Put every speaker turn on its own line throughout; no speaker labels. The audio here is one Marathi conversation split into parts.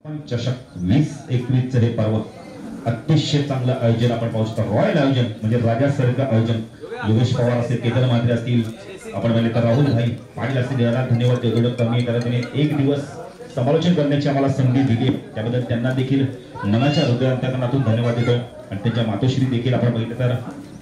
चषक 20-21 हे पर्व अतिशय चांगलं आयोजन आपण पाहू शकतो. रॉयल आयोजन म्हणजे राजासारखं आयोजन. योगेश पवार असतील, केतन मात्रे असतील, आपण म्हणले तर राहुल भाई पाटील असतील, याला धन्यवाद देतो. कमी करताना एक दिवस समालोचन करण्याची आम्हाला संधी दिली, त्याबद्दल त्यांना देखील मनाच्या हृदयांतकरणातून धन्यवाद देतो. आणि त्यांच्या मातोश्री देखील आपण बघितलं तर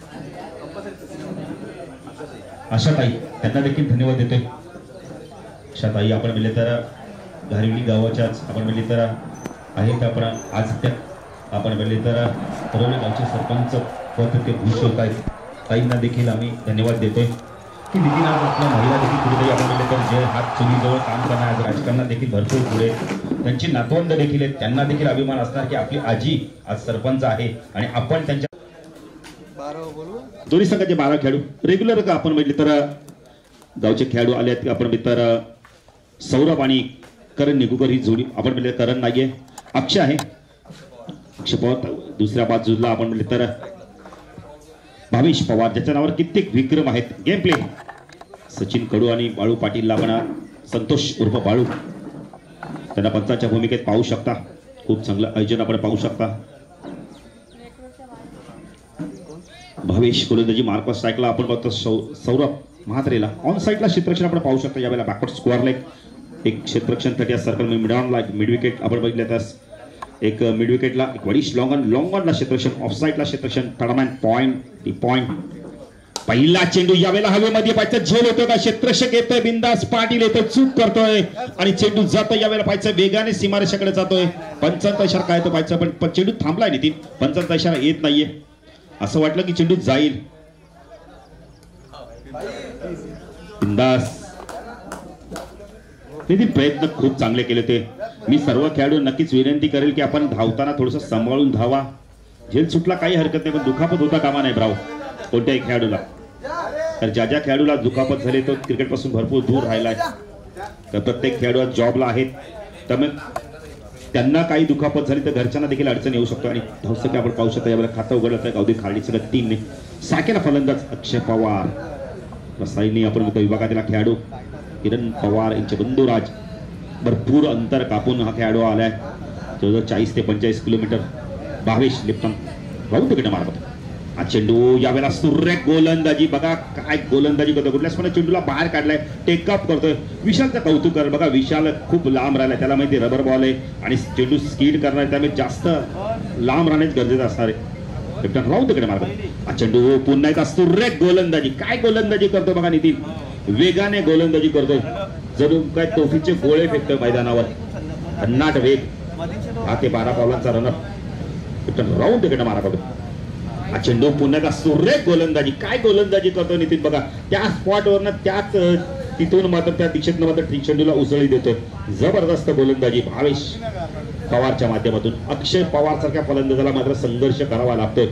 आशाताई, त्यांना देखील धन्यवाद देतोय. आशाताई आपण म्हणले तर घारिवली गावाच्याच आपण म्हणले तर आहेत. आपण आज त्या आपण म्हणले तर परवली गावचे सरपंच पद ते भूषवत आहेत. ताईंना देखील आम्ही धन्यवाद देतोय की नितीन आज आपल्या महिला देखील कुठेतरी आपण म्हणले तर जे हात चुलीजवळ काम करणार आज राजकारणात देखील भरपूर पुढे त्यांची नातवंड देखील आहेत. त्यांना देखील अभिमान असणार की आपली आजी आज सरपंच आहे आणि आपण त्यांच्या दोन्ही संघाचे 12 खेळाडू रेग्युलर का आपण म्हटले तर गावचे खेळाडू आले आहेत. आपण म्हटले तर सौरभ आणि करण निगुकर ही जोडी आपण म्हटले करण नाहीये, अक्षय आहे. अक्षय पवार दुसऱ्या बाजूला आपण म्हटले तर भावेश पवार ज्याच्या नावावर कित्येक विक्रम आहेत. गेम प्ले सचिन कडू आणि बाळू पाटील आपण संतोष उर्फ बाळू त्यांना पंचांच्या भूमिकेत पाहू शकता. खूप चांगलं आयोजन आपण पाहू शकता. भावेश गोलंदाजी मार्क स्ट्राईकला आपण बघतो. सौरभ महात्रेला ऑन साईडला क्षेत्ररक्षण आपण पाहू शकता. यावेळेला बॅकवर्ड स्क्वेअर लेग एक क्षेत्ररक्षण 30 सर्कल मिडऑनला मिड विकेट आपण बघितलं तर एक मिड विकेटला एक वडीश लॉंग ऑनला क्षेत्ररक्षण ऑफ साईडला क्षेत्ररक्षण थर्डमॅन पॉइंट पहिला चेंडू यावेळेला हवेमध्ये पाहायचं झेल होतो का क्षेत्ररक्षक येतोय बिंदास पाटील येतोय चूक करतोय आणि चेंडू जातोय. यावेळेला पाहायचं वेगाने सीमारेषेकडे जातोय. 55 इशारा काय तो पाहायचं पण चेंडू थांबलाय नितीन. 55 इशारा येत नाहीये. असं वाटलं की चेंडू जाईल बिंदास. नितीन प्रयत्न खूप चांगले केले ते. मी सर्व खेळाडू नक्कीच विनंती करेल की आपण धावताना थोडंसं सांभाळून धावा. झेल सुटला काही हरकत नाही पण दुखापत होता कामा नाही ब्राव कोणत्याही खेळाडूला. तर ज्या ज्या खेळाडूला दुखापत झाली तो क्रिकेट पासून भरपूर दूर राहिलाय. तर प्रत्येक खेळाडू जॉबला आहेत त्यामुळे त्यांना काही दुखापत झाली तर घरच्यांना देखील अडचण येऊ शकतो. आणि धावसंख्या आपण पाहू शकतो. यावेळेला खातं उघडलं तर गावदी खाली सगळं 3 ने साकेला फलंदाज अक्षय पवार. रसायनी आपण विभागातील खेळाडू किरण पवार यांचे बंधुराज भरपूर अंतर कापून हा खेळाडू आलाय. जवळजवळ 40 ते 45 किलोमीटर. भावेश लिप्टन राहून तिकडे मारत हा चेंडू यावेळेला सुरेख गोलंदाजी. बघा काय गोलंदाजी करतो. कुठल्याच पण चेंडूला बाहेर काढलाय टेकअप करतोय. विशालचं कौतुक कर. बघा विशाल खूप लांब राहिलाय. त्याला माहिती रबर बॉल आहे आणि चेंडू स्कीड करणार त्यामुळे जास्त लांब राहणेच गरजेचं असणार आहे. लिप्टन राहून तिकडे मारतो हा चेंडू पुन्हा एकदा सुरेख गोलंदाजी. काय गोलंदाजी करतो बघा नितीन. वेगाने गोलंदाजी करतोय जणू काय तोफीचे गोळे फेकतोय मैदानावर. भन्नाट वेग. 10 ते 12 पावलांचा रनअप राऊंड तिकडे मारा करतो हा चेंडू पुन्हा एकदा सुरेख गोलंदाजी. काय गोलंदाजी करतोय नितीन बघा. त्या स्पॉटवरनं त्याच तिथून मात्र त्या दिशेतनं मात्र चेंडूला उसळी देतोय. जबरदस्त गोलंदाजी भावेश पवारच्या माध्यमातून. अक्षय पवार सारख्या फलंदाजाला मात्र संघर्ष करावा लागतोय.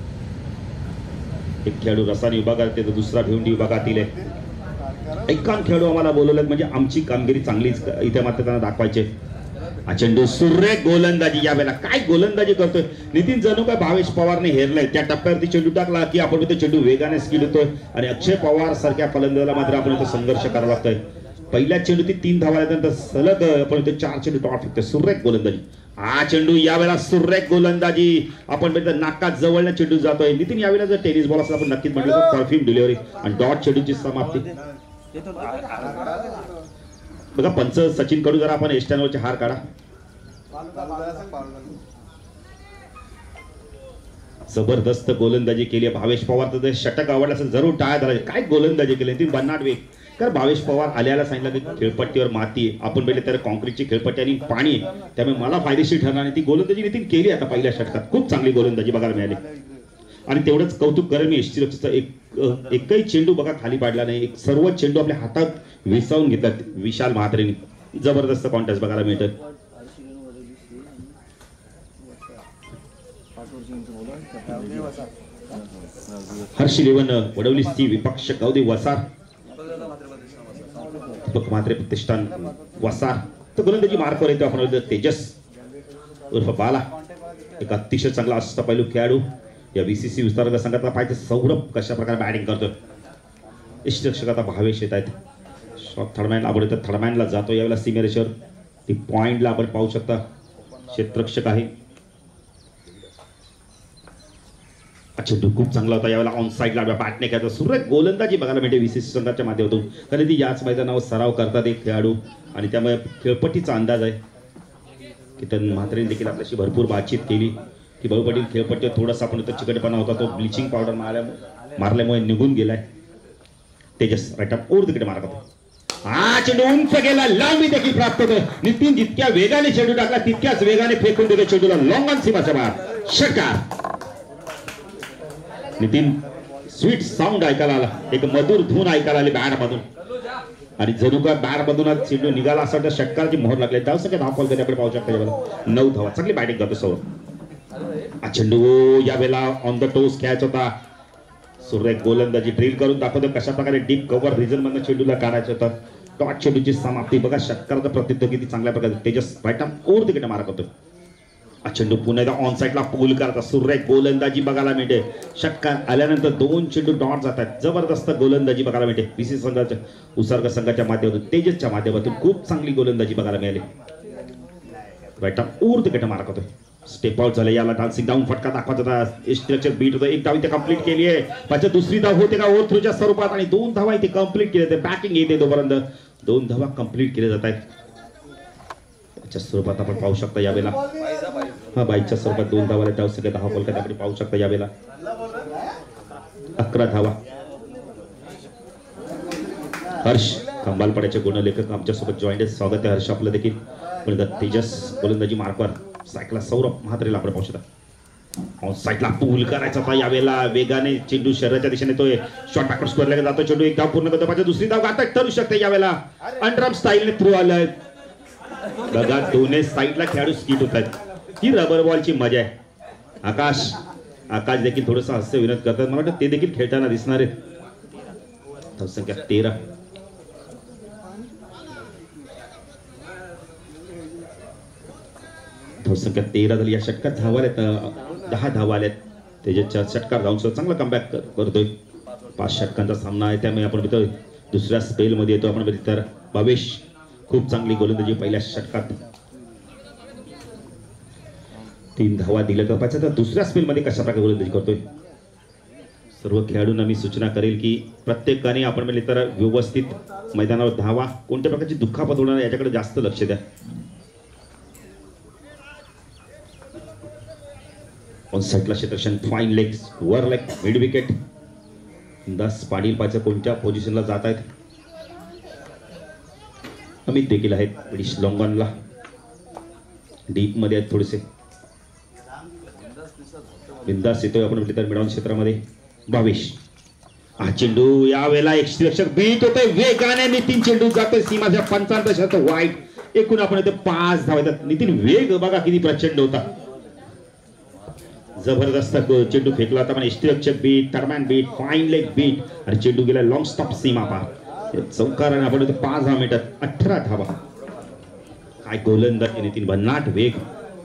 एक खेळाडू रसायन विभागात तर दुसरा भिवंडी विभागातील आहे. एकान खेळाडू आम्हाला बोलवलं म्हणजे आमची कामगिरी चांगलीच इथे मात्र त्यांना दाखवायचे. हा चेंडू सुरेख गोलंदाजी. यावेळेला काय गोलंदाजी करतोय नितीन. जणू काय भावेश पवारने हेरलाय. त्या टप्प्यावरती चेंडू टाकला की आपण तो चेंडू वेगाने स्किड होतोय आणि अक्षय पवार सारख्या फलंदाजाला मात्र आपण इथे संघर्ष करावा लागतोय. पहिल्या चेंडूती 3 धावा आल्यानंतर सलग आपण इथे 4 चेंडू टॉप फेकतोय. सुरेख गोलंदाजी. हा चेंडू यावेळेला सुरेख गोलंदाजी. आपण म्हणजे नाकात जवळला चेंडू जातोय नितीन. यावेळेला जर टेनिस बॉल असला आपण नक्कीच म्हटलं तर परफ्यूम डिलिव्हरी आणि डॉट चेंडूची समाप्ती. बघा पंच सचिन कडू जरा आपण एस्टॅनवरचे हार काढा. जबरदस्त गोलंदाजी केली भावेश पवार. तर षटक आवडला असेल जरूर टाळ्या धरायचे. काय गोलंदाजी केली ती भन्नाट वेग. कारण भावेश पवार आल्याला सांगितलं की खेळपट्टीवर माती आहे. आपण पहिले तर कॉन्क्रीटची खेळपट्टी आणि पाणी आहे त्यामुळे मला फायदेशीर ठरणार आणि ती गोलंदाजी नितीन केली. आता पहिल्या षटकात खूप चांगली गोलंदाजी बघायला मिळाली. आणि तेवढंच कौतुक करेल मी एसटीचा एकही चेंडू बघा खाली पाडला नाही. एक सर्व चेंडू आपल्या हातात विसावून घेतात विशाल महात्रेने. जबरदस्त कॉन्टेस्ट बघायला मिळतं. हर्ष लेवन वडवली सी विपक्ष गावदे वसार मात्रे प्रतिष्ठान वसार. तर गोलंदाजी मार्कवर येतो आपण तेजस उर्फ बाला. एक अतिशय चांगला असता पैलू खेळाडू या VCC विस्तार संघातला पाहिजे. सौरभ कशा प्रकारे बॅटिंग करतोय. यष्टरक्षक आता भावेश येत आहेत. शॉट थर्डमॅन आवडतं थर्डमॅनला जातो. यावेळेला सीमेरेषेवर ती पॉइंटला आपण पाहू शकता. क्षेत्ररक्षक आहे. चेंडू खूप चांगला होता यावेळेला ऑन साईडला बॅटने खेळतो. सुरेख गोलंदाजी बघायला मिळते विशेष संघाच्या माध्यमातून, कारण ती याच मैदानावर सराव करतात एक खेळाडू आणि त्यामुळे खेळपट्टीचा अंदाज आहे. कितन म्हात्रेने देखील आपल्याशी भरपूर बातचीत केली की भाऊ पाटील खेळपट्टीवर थोडासा आपण चिकटपणा होता, तो ब्लिचिंग पावडर मारल्यामुळे निघून गेलाय. तेजस राईट अप ओर तिकडे मारत होता. हा चेंडू उंच गेला, लांबी देखील प्राप्त होतो. नितीन जितक्या वेगाने चेंडू टाकला तितक्याच वेगाने फेकून दिले चेंडूला लॉंग ऑन सीमाच्या बाहेर. षटकार. नितीन स्वीट साऊंड ऐकायला आला, एक मधुर धून ऐकायला आली बॅट मधून आणि जणू का बॅट मधून चेंडू निघाला असा तर षटकाराची मोहर लागली. धाव संख्या धाव कधी आपण पाहू शकतो 9 धावा. चांगली बॅटिंग करतो सौरभ. हा चेंडू यावेळेला ऑन द टोस खेळायचा होता. सुरेख गोलंदाजी ड्रिल करून दाखवतो कशा प्रकारे डीप कव्हर रिजन मधून चेंडूला काढायचं होतं. टॉट चेंडूची समाप्ती बघा. षटकाराचं प्रतित्व किती चांगल्या प्रकारे तेजस राईट आर्म ओर तिकडे मारत होतो. चेंडू पुन्हा एकदा ऑन साईडला पूल करता. सुरेख गोलंदाजी बघायला मिळते. षटकार आल्यानंतर 2 चेंडू डॉट जातात. जबरदस्त गोलंदाजी बघायला मिळते. बीसी संघाच्या उसर्ग संघाच्या माध्यमातून तेजसच्या माध्यमातून खूप चांगली गोलंदाजी बघायला मिळाली. राईट आर्म ओर तिकडे मारत होतो. स्टेप आउट झाले. याला डान्सिंग डाऊन फटका दाखवत होता. स्ट्रक्चर बीट होतं. एक धाव इथे कंप्लीट केली आहे. पाच दुसरी धाव होते का ओव्हर थ्रूच्या स्वरूपात आणि 2 धावा इथे कंप्लीट केले. ते बॅटिंग येते तोपर्यंत 2 धावा कंप्लीट केले जात आहेत. त्याच्या स्वरूपात आपण पाहू शकता यावेळेला हा बाईच्या स्वरूपात 2 धावा धाव सगळे 10 फलकात आपण पाहू शकता यावेळेला 11 धावा. हर्ष खंबालपाड्याचे गुणलेखक आमच्यासोबत जॉईंट आहे. स्वागत आहे हर्ष आपलं देखील. पण तेजस गोलंदाजी मार्कवर सायकला सौरभ म्हात्रेला आपण पाहू शकता. साईडला पूल करायचा होता यावेळेला. वेगाने चेंडू शरीराच्या दिशेने येतोय. शॉर्ट बॅकवर्ड स्क्वेअरला जातो चेंडू. एक धाव पूर्ण करतो. पाच दुसरी धाव आता ठरू शकते यावेळेला. अंडरआर्म स्टाईलने थ्रू आलंय बघा. दोन्ही साईडला खेळाडू स्किट होत आहेत. ही रबर बॉलची मजा आहे. आकाश देखील थोडस हास्य विनोद करतात. मला वाटतं ते देखील खेळताना दिसणार आहेत. धावसंख्या 13. धावसंख्या 13 झाली. या षटकात धावा आल्यात 10 धावा आल्यात. त्याच्या षटकार धावून चांगला कमबॅक करतोय. 5 षटकांचा सामना आहे त्यामुळे आपण बघतोय दुसऱ्या स्पेल मध्ये येतो आपण. तर भावेश खूप चांगली गोलंदाजी पहिल्या षटकात 3 धावा दिल्या तर पाहिजे. तर दुसऱ्या स्पेल मध्ये कशा प्रकारे गोलंदाजी करतोय. सर्व खेळाडूंना मी सूचना करेल की प्रत्येकाने आपण म्हणजे तर व्यवस्थित मैदानावर धावा कोणत्या प्रकारची दुखापत होणार याच्याकडे जास्त लक्ष द्या. ऑन साईडला क्षेत्ररक्षण फाईन लेग्स वर लेग मिड विकेट. 10 पाटील पाच कोणत्या पोझिशनला जात आहेत. अमित देखील आहेत. पिडिश लॉंगॉनला डीप मध्ये आहेत थोडेसे. बिंदास येतोय आपण तर मिडॉन क्षेत्रामध्ये. भावेश हा चेंडू यावेळेला एक क्षेत्ररक्षक बीट होतोय वेगाने. नितीन चेंडू जातोय सीमाच्या 55 वाईट. एकूण आपण इथे 5 धावा येतात. नितीन वेग बघा किती प्रचंड होता. जबरदस्त चेंडू फेकला होता पण क्षेत्ररक्षक बीट टर्मॅन बीट फाईन लेग बीट आणि चेंडू गेला लॉंग स्टॉप सीमा पार. चौकाराने आपण 5 धावा मिळतात. 18 धावा. काय गोलंदाजी नितीन. भन्नाट वेग.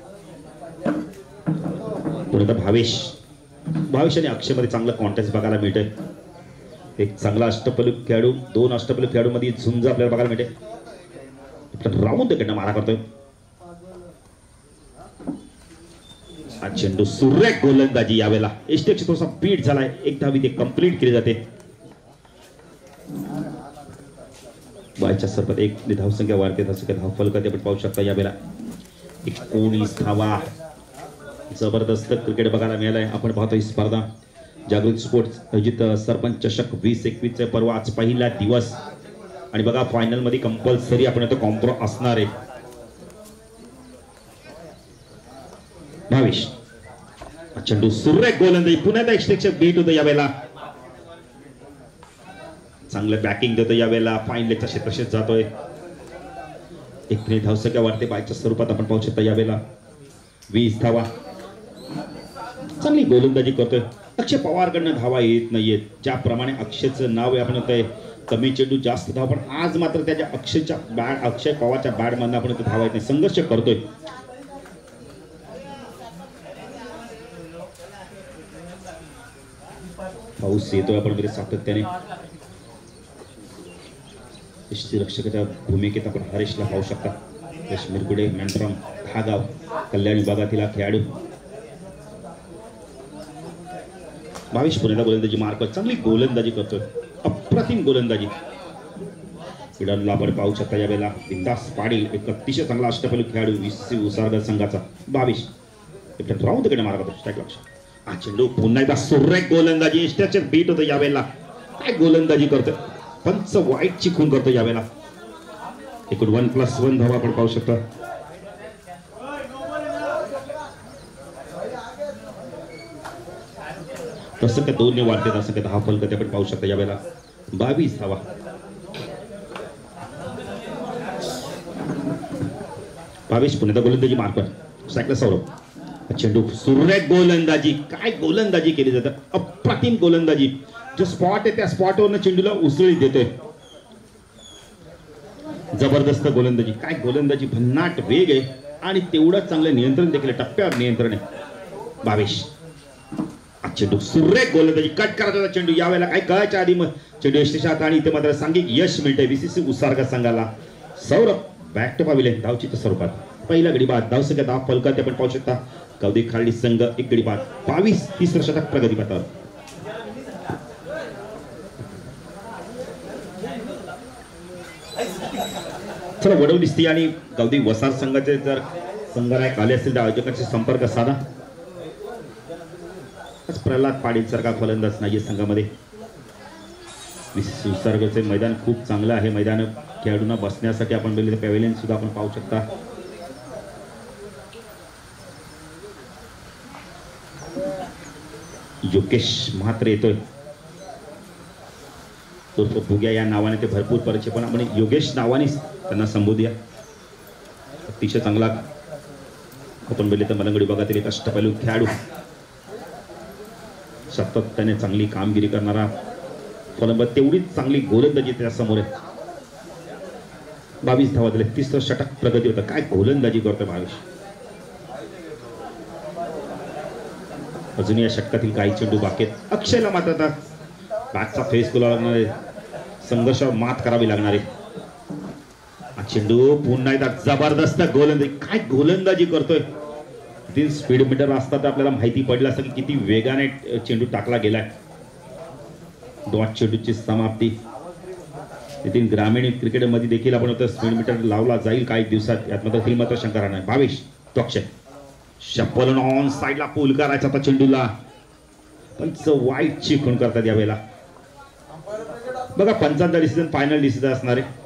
पुढे भावेश आणि अक्षयमध्ये चांगलं कॉन्टॅक्ट बघायला मिळतंय. एक चांगला अष्टपैलू खेळाडू 2 अष्टपैलू खेळाडू मध्ये झुंज आपल्याला बघायला मिळते. राऊंड तिकडनं मारा करतोय. हा चेंडू सुरेख गोलंदाजी यावेळेला. एसटेक्स थोडासा बीट झालाय. एक धावी ते कंप्लीट केली जाते. बायच्या सरपत 1 धावसंख्या वाढते. धाव फलकात आपण पाहू शकता यावेळेला 19 धावा. जबरदस्त क्रिकेट बघायला मिळालंय. आपण पाहतो ही स्पर्धा जागृत स्पोर्ट्स आयोजित सरपंच चषक 2021 चे पर्व. आज पहिला दिवस आणि बघा फायनल मध्ये कंपल्सरी आपण आता कॉम्प्रो असणार आहे. भावेश चेंडू सुरेख गोलंदाजी. पुन्हा एकदा क्षेत्ररक्षक बीट होतं यावेळेला. चांगलं बॅटिंग देतो यावेळेला. फाईन लेगचा क्षेत्ररक्षक जातोय. 1 धावसंख्या वाढते बायच्या स्वरूपात आपण पाहू शकता यावेळेला. 20 धावा. चांगली गोलंदाजी करतोय. अक्षय पवारकडनं धावा येत नाहीयेत. ज्याप्रमाणे अक्षयचं नाव आहे आपण होतंय कमी चेंडू जास्त धावा. पण आज मात्र त्याच्या अक्षय पवारच्या बॅट मधून आपण धावा येत नाही. संघर्ष करतोय. पाऊस येतोय आपण मध्ये सातत्याने. रक्षकाच्या भूमिकेत आपण हरेशला पाहू शकता. मिरगुडे मेंढराम हा गाव कल्याण विभागातील खेळाडू 22 पुण्याला गोलंदाजी मार्क चांगली गोलंदाजी करतोय अप्रतिम गोलंदाजी इडानला आपण पाहू शकता यावेळेला बिंदास पाटील एक अतिशय चांगला अष्टपैलू खेळाडू विसी उसारगड संघाचा 22 एकदा राऊंड कडे मारत स्ट्राईक लक्ष हा चेंडू पुन्हा एकदा सुरेख गोलंदाजी एस्ट्याचे बीट होतं यावेळेला काय गोलंदाजी करतोय पंच वाईटची खून करतो यावेळेला एकूण 1+1 धावा आपण पाहू शकता तसं काय 2 ने वाढते तसं काय 10 फलक आपण पाहू शकता यावेळेला 22 धावा पुण्याचा गोलंदाजी मार्कर सायकल सौरभ चेंडू सुरेख गोलंदाजी काय गोलंदाजी केली जाते अप्रतिम गोलंदाजी जो स्पॉट आहे त्या स्पॉटवरनं चेंडूला उसळी देतोय जबरदस्त गोलंदाजी काय गोलंदाजी भन्नाट वेग आहे आणि तेवढं चांगलं नियंत्रण देखील टप्प्यावर नियंत्रण आहे 22 चेंडू सुरेख गोलंदाजी कट करायचा चेंडू यावेळेला काय कळायच्या आधी मग चेंडू यशस्वी आणि इथे मात्र सांघिक यश मिळते बीसीसी उसारगा संघाला सौरभ बॅक टू पाविले धावची स्वरूपात पहिला गडी बाद धावसंख्या 10 फलकात आपण पाहू शकता कवदी खाली संघ एक गडी बाद 22 तिसरं षटक प्रगती पथावर चला वडवली स्थिती आणि कवदी वसार संघाचे जर संघनायक आले असतील तर आयोजकांशी संपर्क साधा प्रल्हाद पाटील सारखा फलंदाज नाही संघामध्ये विसर्गाचे मैदान खूप चांगलं आहे मैदान खेळाडूंना बसण्यासाठी आपण बघितले पॅव्हेलियन सुद्धा आपण पाहू शकता योगेश म्हात्रे येतोय उर्फ भुग्या या नावाने ते भरपूर परिचय पण आपण योगेश नावानेच त्यांना संबोधूया अतिशय चांगला आपण बघितले तर मलंगड विभागातील एक अष्टपैलू खेळाडू सातत्याने चांगली कामगिरी करणारा फलंदाज तेवढीच चांगली गोलंदाजी त्या समोर आहे 22 धावा दिले तिसरं षटक प्रगती होतं काय गोलंदाजी करतोय 22 अजून या षटकातील काही चेंडू बाकी आहेत अक्षयला मात्र आता बॅटचा फेस करावा लागणार आहे संघर्षावर मात करावी लागणार आहे चेंडू पुन्हा एकदा जबरदस्त गोलंदाजी काय गोलंदाजी करतोय तीन स्पीड मीटर असतात आपल्याला माहिती पडलं असं की किती वेगाने चेंडू टाकला गेलाय डॉट चेंडूची समाप्ती नितीन ग्रामीण क्रिकेटमध्ये देखील आपण स्पीड मीटर लावला जाईल काही दिवसात यात मात्र मात्र शंका राहणार 22 तो अक्षय शप्पल ऑन साइडला पूल करायचा होता चेंडूला पण वाईट ची खून करतात यावेळेला बघा पंचांचा डिसिजन फायनल डिसिजन असणार आहे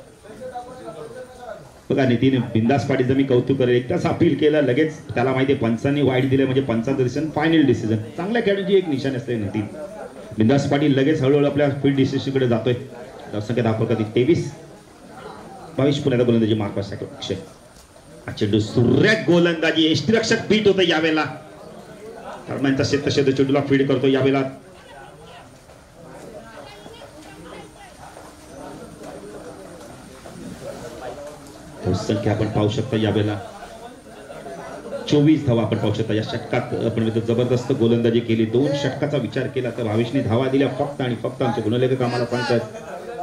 बघा नितीन बिंदास पाटीलचं मी कौतुक करेल एकटाच अपील केलं लगेच त्याला माहिती आहे पंचांनी वाईट दिले म्हणजे पंचांचं डिसिजन फायनल डिसिजन चांगल्या खेळाडूची एक निशाणी असते नितीन बिंदास पाटील लगेच हळूहळू आपल्या फील्ड डिसिजनकडे जातोय संख्या दाखवतात 23 पुण्याचा गोलंदाजी मार्क साठी अक्षय चेंडू सुरेख गोलंदाजी यष्टिरक्षक बीट होतं यावेळेला दरम्यानचा शेत चेंडूला फीड करतो यावेळेला संख्या आपण पाहू शकता यावेळेला 24 धावा आपण पाहू शकता या षटकात आपण जबरदस्त गोलंदाजी केली 2 षटकाचा विचार केला तर 22 ने धावा दिल्या फक्त आणि फक्त आमचे गुणलेखक आम्हाला सांगतात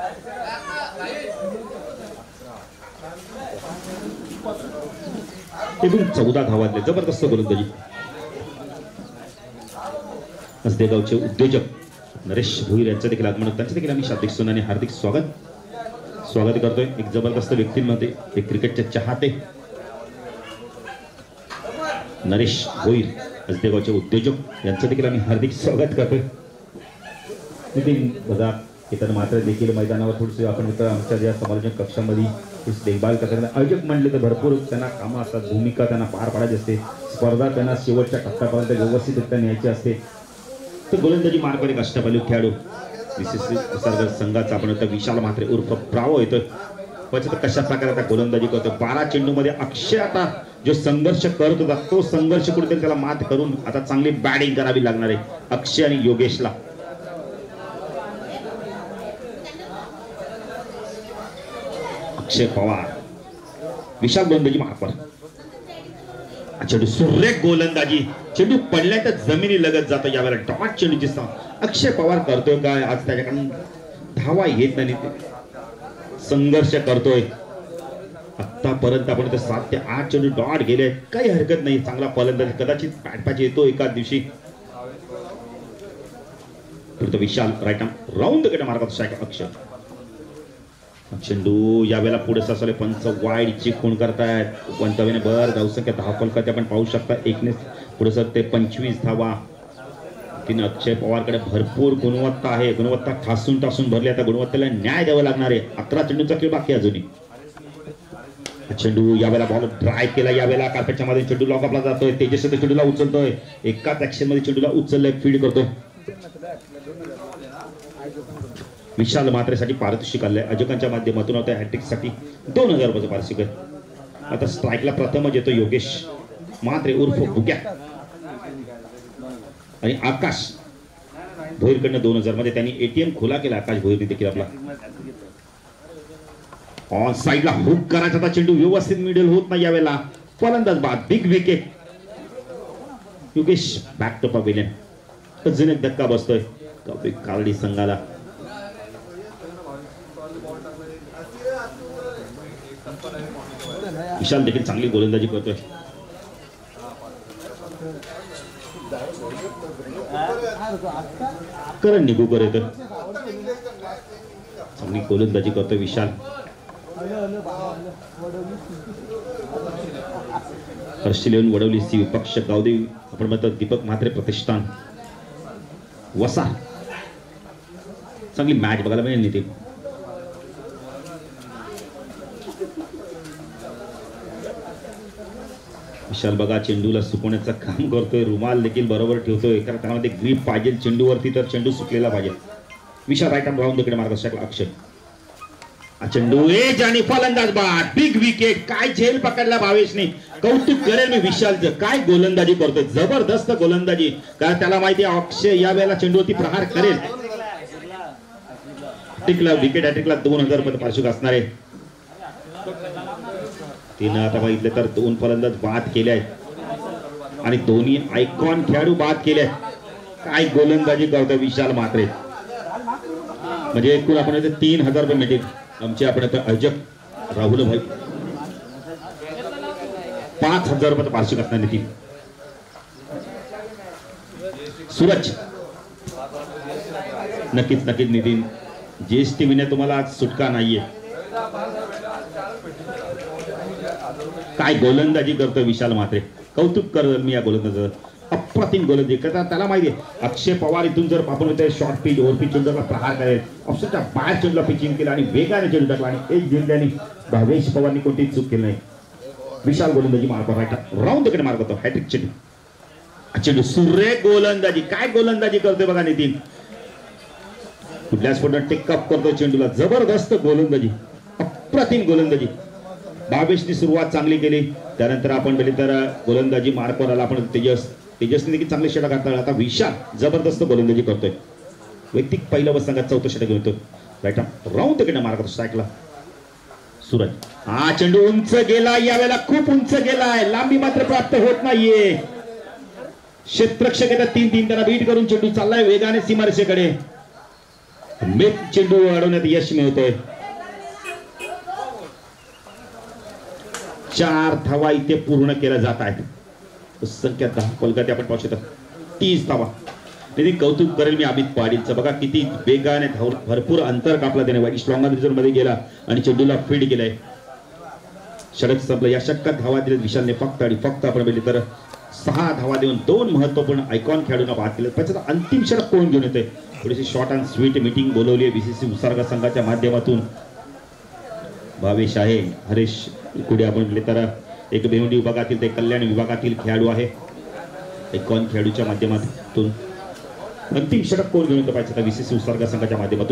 एकूण 14 धावा दिले जबरदस्त गोलंदाजी हसदेगावचे उद्योजक नरेश भोईर यांचं देखील आगमन त्यांचं देखील आम्ही शाब्दिक सुनाने हार्दिक स्वागत करतोय एक जबरदस्त व्यक्तींमध्ये एक क्रिकेटचे चाहते नरेश भोईर हसदेगावचे उद्योजक यांचं देखील आम्ही हार्दिक स्वागत करतोय नितीन बघा इतर मात्र देखील मैदानावर थोडीशी आपण आमच्या ज्या समालोचन कक्षामध्ये देखभाल करतात आयोजक म्हणले तर भरपूर त्यांना कामं असतात भूमिका त्यांना पार पाडायची असते स्पर्धा त्यांना शेवटच्या टप्प्यापर्यंत व्यवस्थितरित्या न्यायची असते तर गोलंदाजी मार्गावर एक अष्टपैलू खेळाडू बीसीसी संघाचा आपण विशाल म्हात्रे उर्फ ब्रावो येतोय कशा प्रकारे आता गोलंदाजी करतो 12 चेंडूमध्ये अक्षय आता जो संघर्ष करत होता तो संघर्ष कुठेतरी त्याला मात करून आता चांगली बॅटिंग करावी लागणार आहे अक्षय आणि योगेशला अक्षय पवार विशाल गोलंदाजी मार्गावर चेंडू सुरेख गोलंदाजी चेंडू पडलाय तर जमिनी लगत जातो यावेळेला डॉट चेंडूची अक्षय पवार करतोय काय आज त्याच्याकडून धावा येत नाही संघर्ष करतोय आतापर्यंत आपण 7 ते 8 चेंडू डॉट गेले, काही हरकत नाही. चांगला फलंदाज, कदाचित पॅच येतो एकाच दिवशी. विशाल राईट आर्म राऊंड कडे मार्गात स्ट्राईक. अक्षय चेंडू यावेळेला पुढे ससले पंच वाईडची खूण करतायत. पंचावन्न बर धावसंख्या 10 फलकात आपण पाहू शकता. 1 पुढे सर ते 25 धावा. तीन अक्षय पवारकडे भरपूर गुणवत्ता आहे. गुणवत्ता ठासून टासून भरली. आता गुणवत्तेला न्याय द्यावा लागणार आहे. 11 चेंडूचा खेळ बाकी अजूनही. चेंडू यावेळेला बॉल ड्राईव्ह केला. यावेळेला कार्पेटच्या मध्ये चेंडू लॉकअपला जातोय. तेजस्वी चेंडूला उचलतोय. एकाच ऍक्शन मध्ये चेंडूला उचललंय, फीड करतो. विशाल मात्रेसाठी पारितोषिक आलंय. अजकांच्या माध्यमातून होत्या हॅट्रिक साठी 2000 रुपयाचं पारितोषिक आहे. आता स्ट्राईकला प्रथमच येतो योगेश मात्रे उर्फ बुग्या आणि आकाश भोईरकडनं 2000 मध्ये त्यांनी एटीएम खुला केला. आकाश भोईरने देखील आपला ऑन साइडला हुक करायचा. आता चेंडू व्यवस्थित मिडल होत नाही. यावेळेला फलंदाज बाद. Big wicket. Yogesh back to pavilion. अजून एक धक्का बसतोय कालडी संघाला. विशाल देखील चांगली गोलंदाजी करतोय. करण निगुकर येतोय. चांगली गोलंदाजी करतोय विशाल. ऑस्ट्रेलियन वडवली सी विपक्ष गावदेवी आपण म्हणतो दीपक म्हात्रे प्रतिष्ठान वसा. चांगली मॅच बघायला मिळेल नितीन. विशाल बघा चेंडूला सुकवण्याचं काम करतोय. रुमाल देखील बरोबर ठेवतोय, कारण त्यामध्ये ग्रीप पाहिजे चेंडूवरती, तर चेंडू सुकलेला पाहिजे. विशाल राईट आर्म राऊंड तिकडे मार्गदर्शक अक्षय. चेंडू एज आणि फलंदाज बाद. Big wicket. काय झेल पकडला भावेशने. कौतुक करेल मी विशालचं. काय गोलंदाजी करतोय, जबरदस्त गोलंदाजी. कारण त्याला माहिती आहे अक्षय या वेळेला चेंडूवरती प्रहार करेल. टिकला विकेट हॅट्रिकला 2000 रुपये पारितोषिक असणार आहे. तिनं आता बघितलं तर 2 फलंदाज बाद केले आहेत आणि दोन्ही आयकॉन खेळाडू बाद केले आहेत. काय गोलंदाजी करतोय विशाल मात्रे. म्हणजे एकूण आपण 3000 रुपये मिळतील आमचे. आपण अजक राहुल भाई 5000 रुपये पारितोषिक असणार नितीन. सूरज नक्कीच नक्कीच नितीन. जीएसटी विना तुम्हाला आज सुटका नाहीये. काय गोलंदाजी करतोय विशाल मात्रे. कौतुक करेल मी या गोलंदाजाचं. अप्रतिम गोलंदाजी करता. त्याला माहिती आहे अक्षय पवार इथून जर आपण शॉर्ट पिच ओव्हर पिच चेंडूला प्रहार करेल. ऑप्शनच्या बाहेर चेंडूला पिचिंग केलं आणि वेगाने चेंडू टाकला आणि एक जिंकल्याने भावेश पवारनी कोणतीच चूक केली नाही. विशाल गोलंदाजी मारतो. राईट राऊंड तिकडे मार्ग होतो. हॅट्रिक चेंडू. चेंडू सुरेख गोलंदाजी. काय गोलंदाजी करतोय बघा नितीन. कुठल्या स्फोटात टेकअप करतो चेंडूला. जबरदस्त गोलंदाजी. अप्रतिम गोलंदाजी. भावेशनी सुरुवात चांगली केली. त्यानंतर आपण बघितलं तर गोलंदाजी मार्कवर आला आपण तेजसने देखील चांगले षटक घातला. आता विशाल जबरदस्त गोलंदाजी करतोय. वैयक्तिक पहिल्या व संघात 4थं षटक घेतो. राईट राऊंड तिकडे मार्ग स्ट्राईकला सूरज. हा चेंडू उंच गेला. यावेळेला खूप उंच गेलाय. लांबी मात्र प्राप्त होत नाहीये. क्षेत्ररक्षक येतात 3-3 त्यांना बीट करून चेंडू चाललाय वेगाने सीमारेषेकडे. मेक चेंडू अडवण्यात यश मिळतोय. 4 धावा इथे पूर्ण केल्या जात आहेत. संख्या 10 फलकात आपण पाहू शकतो. 30 धावा. नितीन कौतुक करेल मी अमित पाटीलचं. बघा किती वेगाने भरपूर अंतर कापला त्याने. वाईट स्ट्रॉंगर रिझर्व मध्ये गेला आणि चेंडूला फीड केलाय. षटक संपलं. या षटकात धावा दिल्या विशालने फक्त आणि फक्त आपण बघितले तर 6 धावा देऊन 2 महत्वपूर्ण आयकॉन खेळाडूंना बाद केले. त्याच्यात अंतिम षटक कोण घेऊन येते. थोडीशी शॉर्ट अँड स्वीट मीटिंग बोलवली आहे बीसीसी उसारगा संघाच्या माध्यमातून. भावेश आहे, हरेश कुडे आपण म्हटले तर एक भिवंडी विभागातील ते कल्याण विभागातील खेळाडू आहे. आयकॉन खेळाडूच्या माध्यमातून अंतिम षटक कोण घेऊन येतो पाहिजे बीसीसी उसारगा संघाच्या माध्यमातून.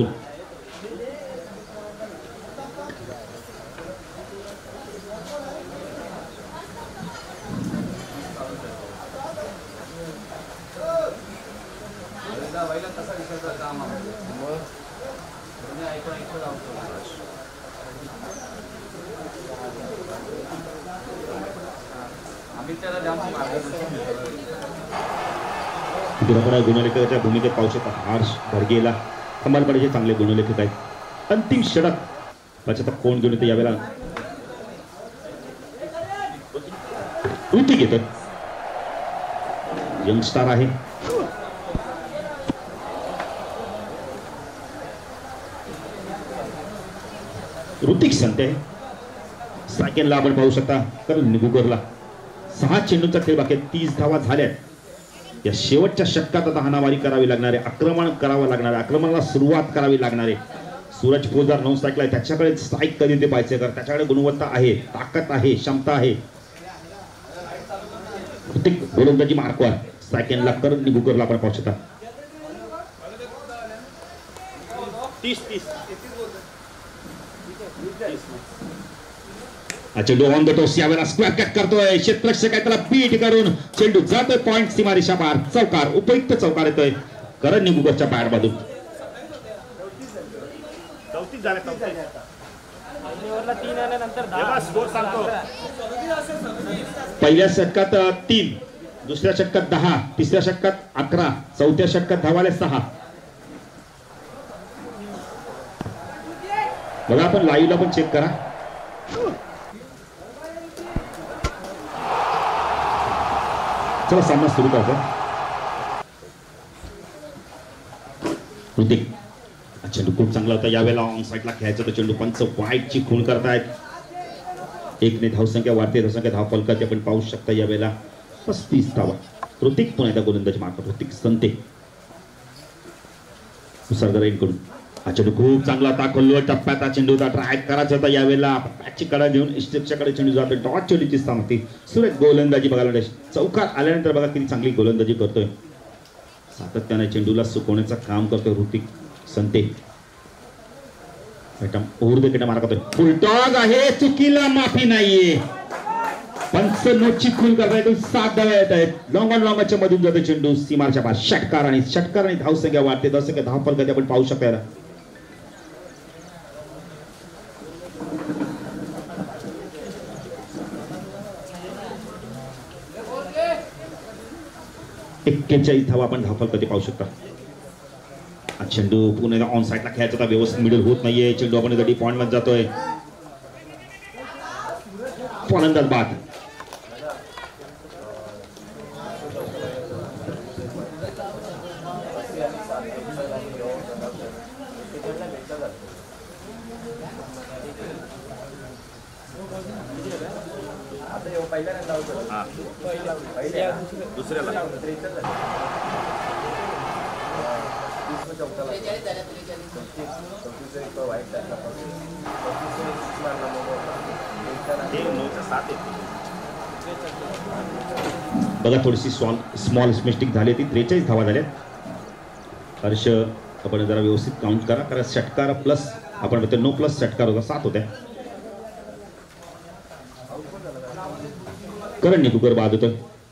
गुणलेखकाच्या भूमिकेत पाहू शकता हर्ष भरगेला. कमालपडेचे चांगले गुणलेखक आहेत. अंतिम षटक त्याच्यात कोण घेऊन येते यावेळेला ऋतिक येतं, यंगस्टार आहे. ऋतिक संते सेकंडला आपण पाहू शकता कारण निगुगरला 6 चेंडूंचा खेळ बाकी 30 धावा झाल्यात. या शेवटच्या षटकात आता हाणामारी करावी लागणार आहे, आक्रमण करावं लागणार आहे, आक्रमणाला सुरुवात करावी लागणार आहे. सूरज फौजदार 9 स्ट्राईकला आहे, त्याच्याकडे स्ट्राईक कधी ते पाहिजे कारण त्याच्याकडे गुणवत्ता आहे, ताकद आहे, क्षमता आहे. ऋतिक गोलंदाजी मार्कवर सेकंडला करण निगुगरला आपण पाहू शकता. 30 चेंडू ऑन द टॉस यावेळेला स्क्वेअर कट करतोय क्षेत्ररक्षक आहे, त्याला बीट करून चेंडू जातोय पॉइंट सीमारेषा पार. चौकार, उपयुक्त चौकार येतोय करण निगुगरच्या पॅड मधून. पहिल्या षटकात 3, दुसऱ्या षटकात 10, तिसऱ्या षटकात 11, चौथ्या षटकात धावाले 6. बघा आपण लाईव्हला पण चेक करा. चला सामना सुरू करतो. ऋतिक चेंडू खूप चांगला होता, यावेळेला ऑन साईडला खेळायचं तर चेंडू पंच वाईटची खून करतायत. 1ने धावसंख्या वाढते, धावसंख्या धाव फलकाची आपण पाहू शकता. यावेळेला 35 धावा. ऋतिक पुन्हा एकदा गोलंदाजी मार्फत. ऋतिक संते कडून हा चेंडू खूप चांगला होता, खोलवर टप्प्यात हा चेंडू होता, ट्राय करायचा होता. यावेळेला बॅटची कडा घेऊन इस्टेपच्याकडे चेंडू जातो, डॉट चेंडूची स्थानती. सुरेख गोलंदाजी बघायला मिळते. चौकार आल्यानंतर बघा किती चांगली गोलंदाजी करतोय, सातत्याने चेंडूला सुकवण्याचं काम करतोय ऋतिक संते. मारा करतोय, फुलटॉग आहे, चुकीला माफी नाहीये. पंच नोटची खून करताय, 7 धावा येत आहेत. लॉंगच्या मधून जातो चेंडू सीमाच्या पार. षटकार आणि धावसंख्या वाढते, धावसंख्या धाव फलकाची आपण पाहू शकता. धावा आपण धावफल कधी पाहू शकता. चेंडू पुन्हा ऑन साईडला खेळायचा होता, व्यवस्थित मिडल होत नाहीये. चेंडू आपण डी पॉइंट मध्ये जातोय. फलंदाज बाद. दुसऱ्याला बघा थोडीशी स्मॉल मिस्टेक झाली होती. 43 धावा झाल्या. हर्ष आपण जरा व्यवस्थित काउंट करा, कारण षटकार प्लस आपण म्हणतो 9 प्लस षटकार होता, 7 होत्या. करण निगुगर बाद होतं.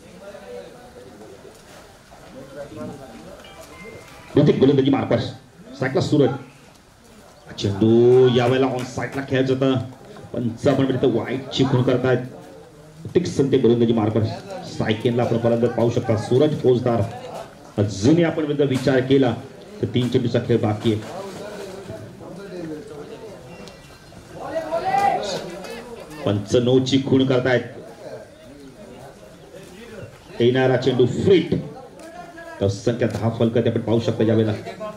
ऋतिक गोलंदाजी मार्फत. साईडला सूरज. चेंडू यावेळेला ऑन साईडला खेळायचं होतं, पंच आपण म्हणतो वाईट खून करतायत. ऋतिक संते गोलंदाजी मार्फत. सायकेनला आपण फलंदाज पाहू शकता सूरज फौजदार. अजूनही आपण विचार केला तर 3 चेंडूचा खेळ बाकी आहे. पंच 9ची खून करतायत. येणारा चेंडू फ्रीट, संख्या 10 फलकात आपण पाहू शकता. यावेळेला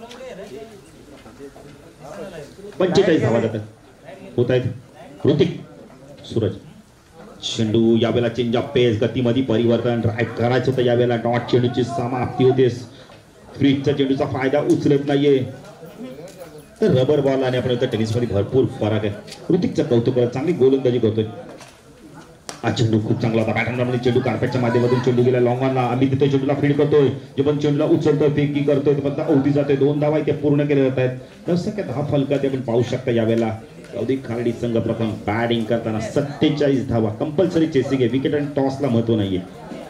45 धावा जातात होत आहेत. ऋतिक सूरज. चेंडू यावेळेला चेंज ऑफ पेस, गतीमध्ये परिवर्तन, ड्राईव्ह करायचं होतं. यावेळेला डॉट चेंडूची समाप्ती होते. फ्रीटचा चेंडूचा फायदा उचलत नाहीये. तर रबर बॉल आणि आपण टेनिसमध्ये भरपूर फरक आहे. ऋतिकचं कौतुक करत चांगली गोलंदाजी करतोय. हा चेंडू खूप चांगला होता. बॅटरमध्ये चेंडू कार्पेटच्या माध्यमातून चेंडू गेला लॉंगॉनला. आम्ही तिथे चेंडूला फीड करतोय, जे पण चेंडूला उचलतोय, फेकी करतोय, पण अवधी जातोय. 2 धावा इथे पूर्ण केले जात आहेत. तसं काय 10 फलकात आपण पाहू शकता. यावेळेला अवधी खारडी संघ प्रथम बॅटिंग करताना 47 धावा. कंपल्सरी चेसिंग आहे, विकेट आणि टॉसला महत्व नाहीये.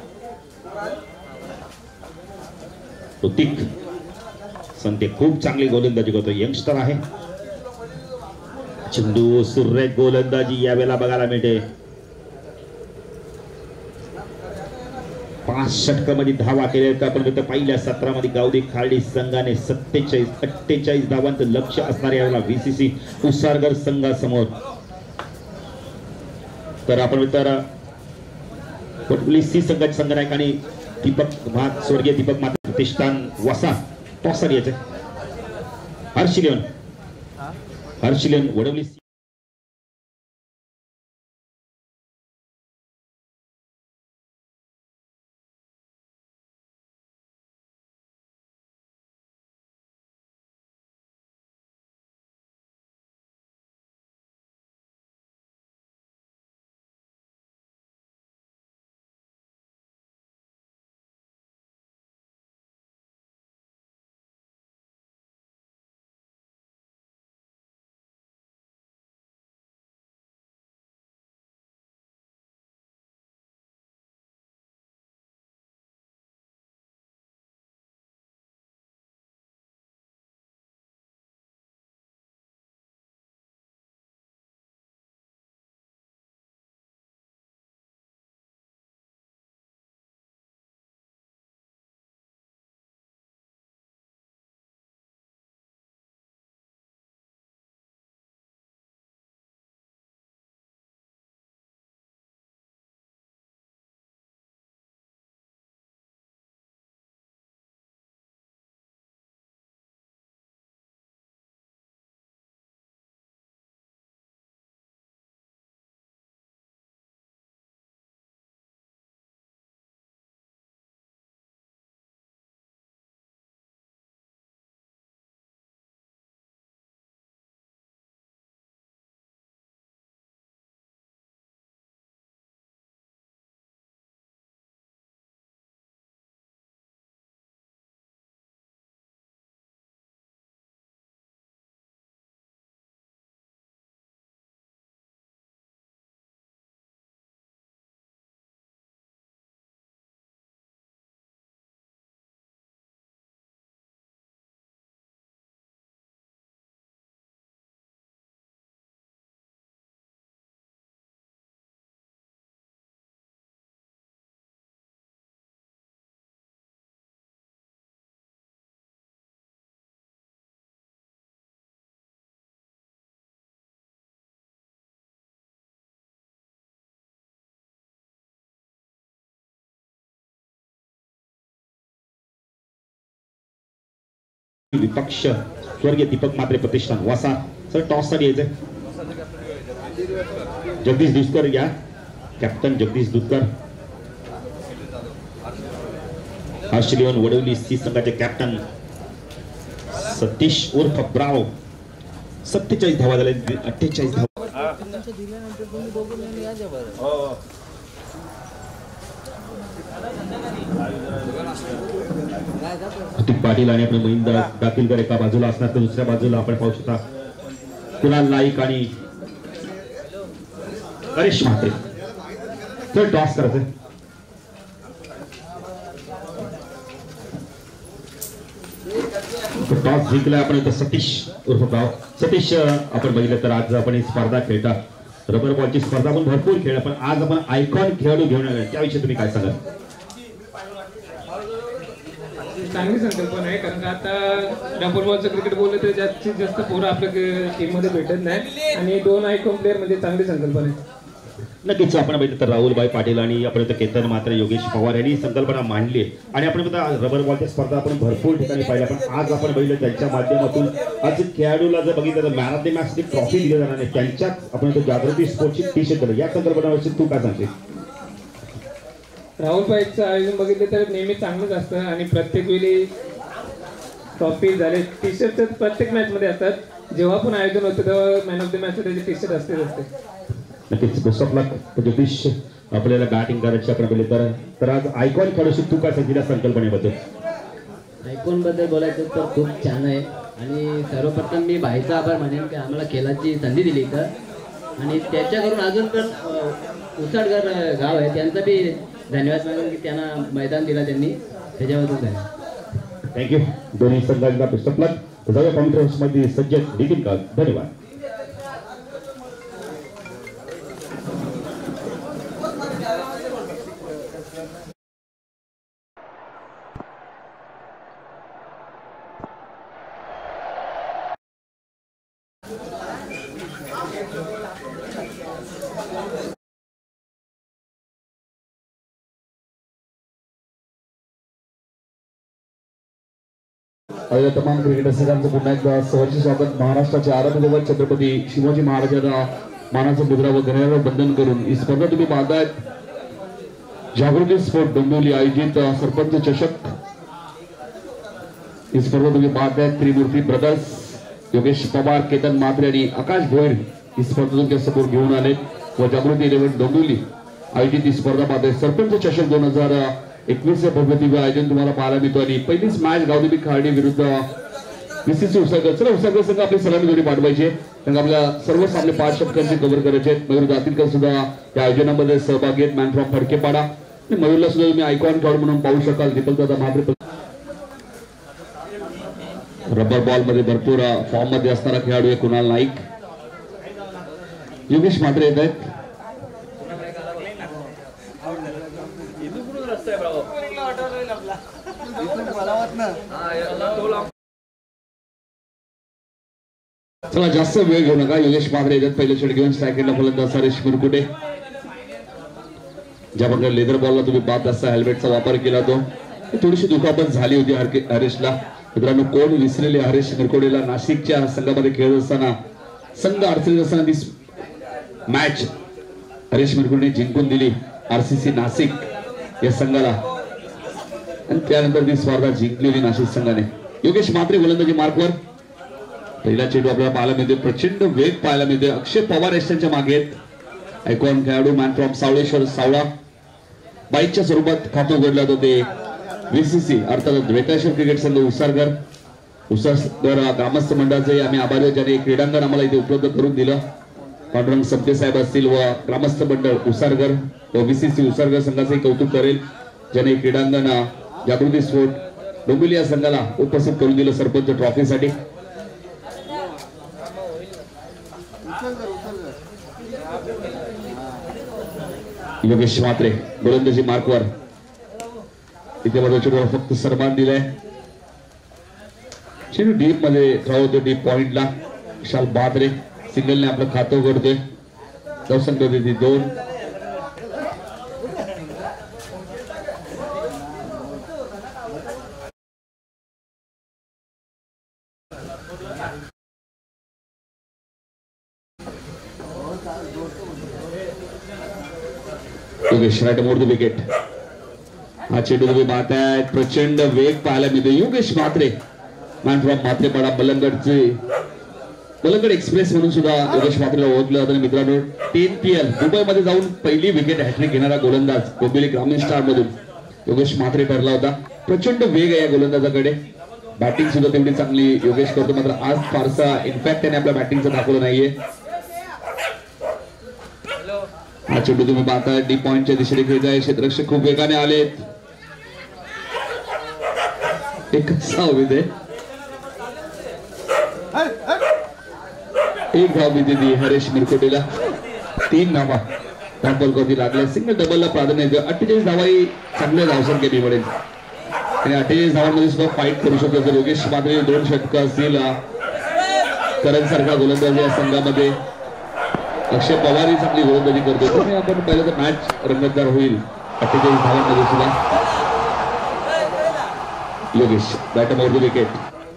ऋतिक संते खूप चांगली गोलंदाजी करतो, यंगस्टर आहे. चेंडू सुरेख गोलंदाजी यावेळेला बघायला मिळते. 5 षटकामध्ये धावा केल्या. आपण पहिल्या 17 मध्ये गावदी खारडी संघाने 47-48 धावांचं लक्ष असणारे यावेळेला VCC उसारगर संघासमोर. तर आपण वडवली सी संघाचे संघनायक आणि दीपक महात स्वर्गीय दीपक माते प्रतिष्ठान वसा टॉसर याचे हर्षिलियन वडवली विपक्ष स्वर्गीय दीपक मात्रे प्रतिष्ठान वसा सर टॉस साठी यायचंय जगदीश दुधकर या कॅप्टन जगदीश दुधकर हर्षिलियन वडवली सी संघाचे कॅप्टन सतीश उर्फ ब्राव 47 धावा झाले 48 धावा पाटील आणि आपले महिंद दाखिलकर एका बाजूला असणार तर दुसऱ्या बाजूला आपण पाहू शकता कुणाल नाईक आणि हरीश म्हात्रे तर टॉस करायचं टॉस जिंकला आपण इथं सतीश उर्फ गाव सतीश आपण बघितलं तर आज आपण ही स्पर्धा खेळता रबर बॉलची स्पर्धा पण भरपूर खेळ पण आज आपण आयकॉन खेळाडू घेऊन आलो त्याविषयी तुम्ही काय सांगाल
चांगली संकल्पना आहे कारण का आता रबर बॉलचं क्रिकेट बोललं तर जास्तीत जास्त पोरं आपल्या टीम मध्ये भेटत नाही आणि 2 आयकॉन प्लेअर म्हणजे चांगली संकल्पना आहे
नक्कीच आपण बघितलं तर राहुलभाई पाटील आणि आपण केतन मात्रे योगेश पवार यांनी संकल्पना मांडली आणि आपण रबर बॉलच्या स्पर्धा आपण भरपूर ठिकाणी पाहिल्या पण आज आपण बघितलं त्यांच्या माध्यमातून आज खेळाडूला जर बघितलं तर man of the match trophy दिली जाणार नाही त्यांच्याच आपण जागृती स्पोर्टची टी-शर्ट दिलं या संकल्पनाविषयी तू काय सांगते
राहुलभाईचं आयोजन बघितलं तर नेहमी चांगलंच असतं आणि प्रत्येक वेळी ट्रॉफी झाले टी शर्ट प्रत्येक मॅच मध्ये असतात जेव्हा पण आयोजन होतं तेव्हा मॅन ऑफ द मॅच त्याचे टी शर्ट असते
नक्कीच बेस्ट ऑफ लक जगदीश आपल्याला बॅटिंग करायची आपण बघितलं तर आज आयकॉन खेळाडू तू काय सांगितलं संकल्पनेबद्दल
आयकॉन बद्दल बोलायचं तर खूप छान आहे आणि सर्वप्रथम मी भाईचा आभार मानेन की आम्हाला खेळाची संधी दिली इथं आणि त्याच्याकडून अजून पण उसाडगर गाव आहे त्यांचा बी धन्यवाद मागेन की त्यांना मैदान दिला त्यांनी त्याच्याबद्दल धन्यवाद
थँक्यू दोन्ही संघांना बेस्ट ऑफ लक जाऊया कॉन्फरन्स मध्ये सज्जद नितीन का धन्यवाद
तमाम क्रिकेट रसिकांचं पुन्हा एकदा सहर्ष स्वागत. महाराष्ट्राचे आराध्य दैवत छत्रपती शिवाजी महाराजांना मानाचा मुद्रा व गण्यावर बंधन करून ही स्पर्धा तुम्ही पाहतायत. जागृती स्पोर्ट डोंबिवली आयोजित सरपंच चषक ही स्पर्धा तुम्ही पाहतायत. त्रिमूर्ती ब्रदर्स, योगेश पवार, केतन म्हात्रे आणि आकाश भोईर ही स्पर्धा तुमच्या समोर घेऊन आले व जागृती 11 डोंबिवली आयोजित ही स्पर्धा पाहताय. सरपंच चषक 2021 भव्य दिव्य आयोजन तुम्हाला पाहायला मिळतो आणि पहिलीच मॅच गावदेवी खार्डी विरुद्ध बीसीसी उसागर. चला उसागर संघ आपली सलामी जोडी पाठवायची, कारण आपल्या सर्व सामने 5 षटकांचे कव्हर करायचे आहेत. मयूर दातीलकर सुद्धा या आयोजनामध्ये सहभागी आहेत. Man from फडकेपाडा. मयूरला सुद्धा तुम्ही आयकॉन खेळाडू म्हणून पाहू शकाल. दीपकदादा म्हात्रे रबर बॉल मध्ये भरपूर फॉर्म मध्ये असणारा खेळाडू आहे. कुणाल नाईक, योगेश म्हात्रे येत आहेत. चला जास्त वेळ घेऊ नका. योगेश म्हात्रे येतात. पहिले षटक घेऊन स्ट्रायकरला फलंदाज हरेश मिरकुटे. ज्या प्रकारे लेदर बॉलला तुम्ही पाहत असता हेल्मेटचा वापर केला तो थोडीशी दुखापत झाली होती हरेशला. मित्रांनो, कोण विसरलेले हरेश मिरकुटेला नाशिकच्या संघामध्ये खेळत असताना संघ अडचणीत असताना ती मॅच हरेश मिरकुटेने जिंकून दिली आरसीसी नाशिक या संघाला आणि त्यानंतर ती स्पर्धा जिंकलेली नाशिक संघाने. योगेश म्हात्रे गोलंदाजी मार्कवर. पहिला चेंडू आपल्याला पाहायला मिळते. प्रचंड वेग पाहायला मिळते. अक्षय पवार यशांच्या मागे आहेत. आयकॉन खेळाडू मॅन फ्रॉम सावळेश्वर सावळा. बाईकच्या स्वरूपात खातं उघडलं होतं ते बीसीसी अर्थात वेताश्वर क्रिकेट संघ उसारगर. उसारगर ग्रामस्थ मंडळाचे आम्ही आभारी आहोत ज्याने क्रीडांगण आम्हाला इथे उपलब्ध करून दिलं. पांडुरंग समते साहेब असतील व ग्रामस्थ मंडळ उसारगर व बीसीसी उसारगर संघाचे कौतुक करेल ज्याने क्रीडांगण जागृती स्पोर्ट डोंबिवली या संघाला उपस्थित करून दिलं सरपंच ट्रॉफीसाठी. योगेश म्हात्रे गोलंदाजी मार्कवर. इथे चेंडूला फक्त सन्मान दिलाय. चेंडू डीप मध्ये धावतो डीप पॉइंटला. विशाल म्हात्रे सिंगलने आपलं खातं उघडतोय. धावसंख्या होती 2. Yogesh right more the wicket. हा चेंडू तुम्ही पाहताय. प्रचंड वेग पाहायला मिळतो. योगेश म्हात्रे मॅन फ्रॉम म्हात्रेपाडा बलंगडचे बलंगड एक्सप्रेस म्हणून सुद्धा योगेश म्हात्रेला ओळखलं जातं. मित्रांनो, 10PL दुबईमध्ये जाऊन पहिली विकेट हॅट्रिक घेणारा गोलंदाज डोंबिवली ग्रामीण स्टार मधून योगेश म्हात्रे ठरला होता. प्रचंड वेग आहे या गोलंदाजाकडे. बॅटिंग सुद्धा तेवढी चांगली योगेश करतो. मात्र आज फारसा इम्पॅक्ट त्याने आपल्या बॅटिंगचा दाखवलं नाहीये. हा चेंडू तुम्ही पाहताय डी पॉइंटच्या दिशेने खेळत आहे. क्षेत्ररक्षक खूप वेगाने आलेत. एकच धाव आहे. एक धाव मी दिली हरेश मिरकुटेला. 3 धावा धावपलकावरती लागल्या. सिंगल डबलला प्राधान्य देतो. 48 धावाही चांगल्या धावसंख्येने मिळेल आणि 48 धावांमध्ये सुद्धा फाईट करू शकतो. जर योगेश म्हात्रे 2 षटकं असतील. करण सारखा गोलंदाज या संघामध्ये. अक्षय पवार ही चांगली गोलंदाजी करतो. आपण पाहिलं तर मॅच रंगतदार होईल. 48 धावांमध्ये सुद्धा Yogesh bat more the wicket.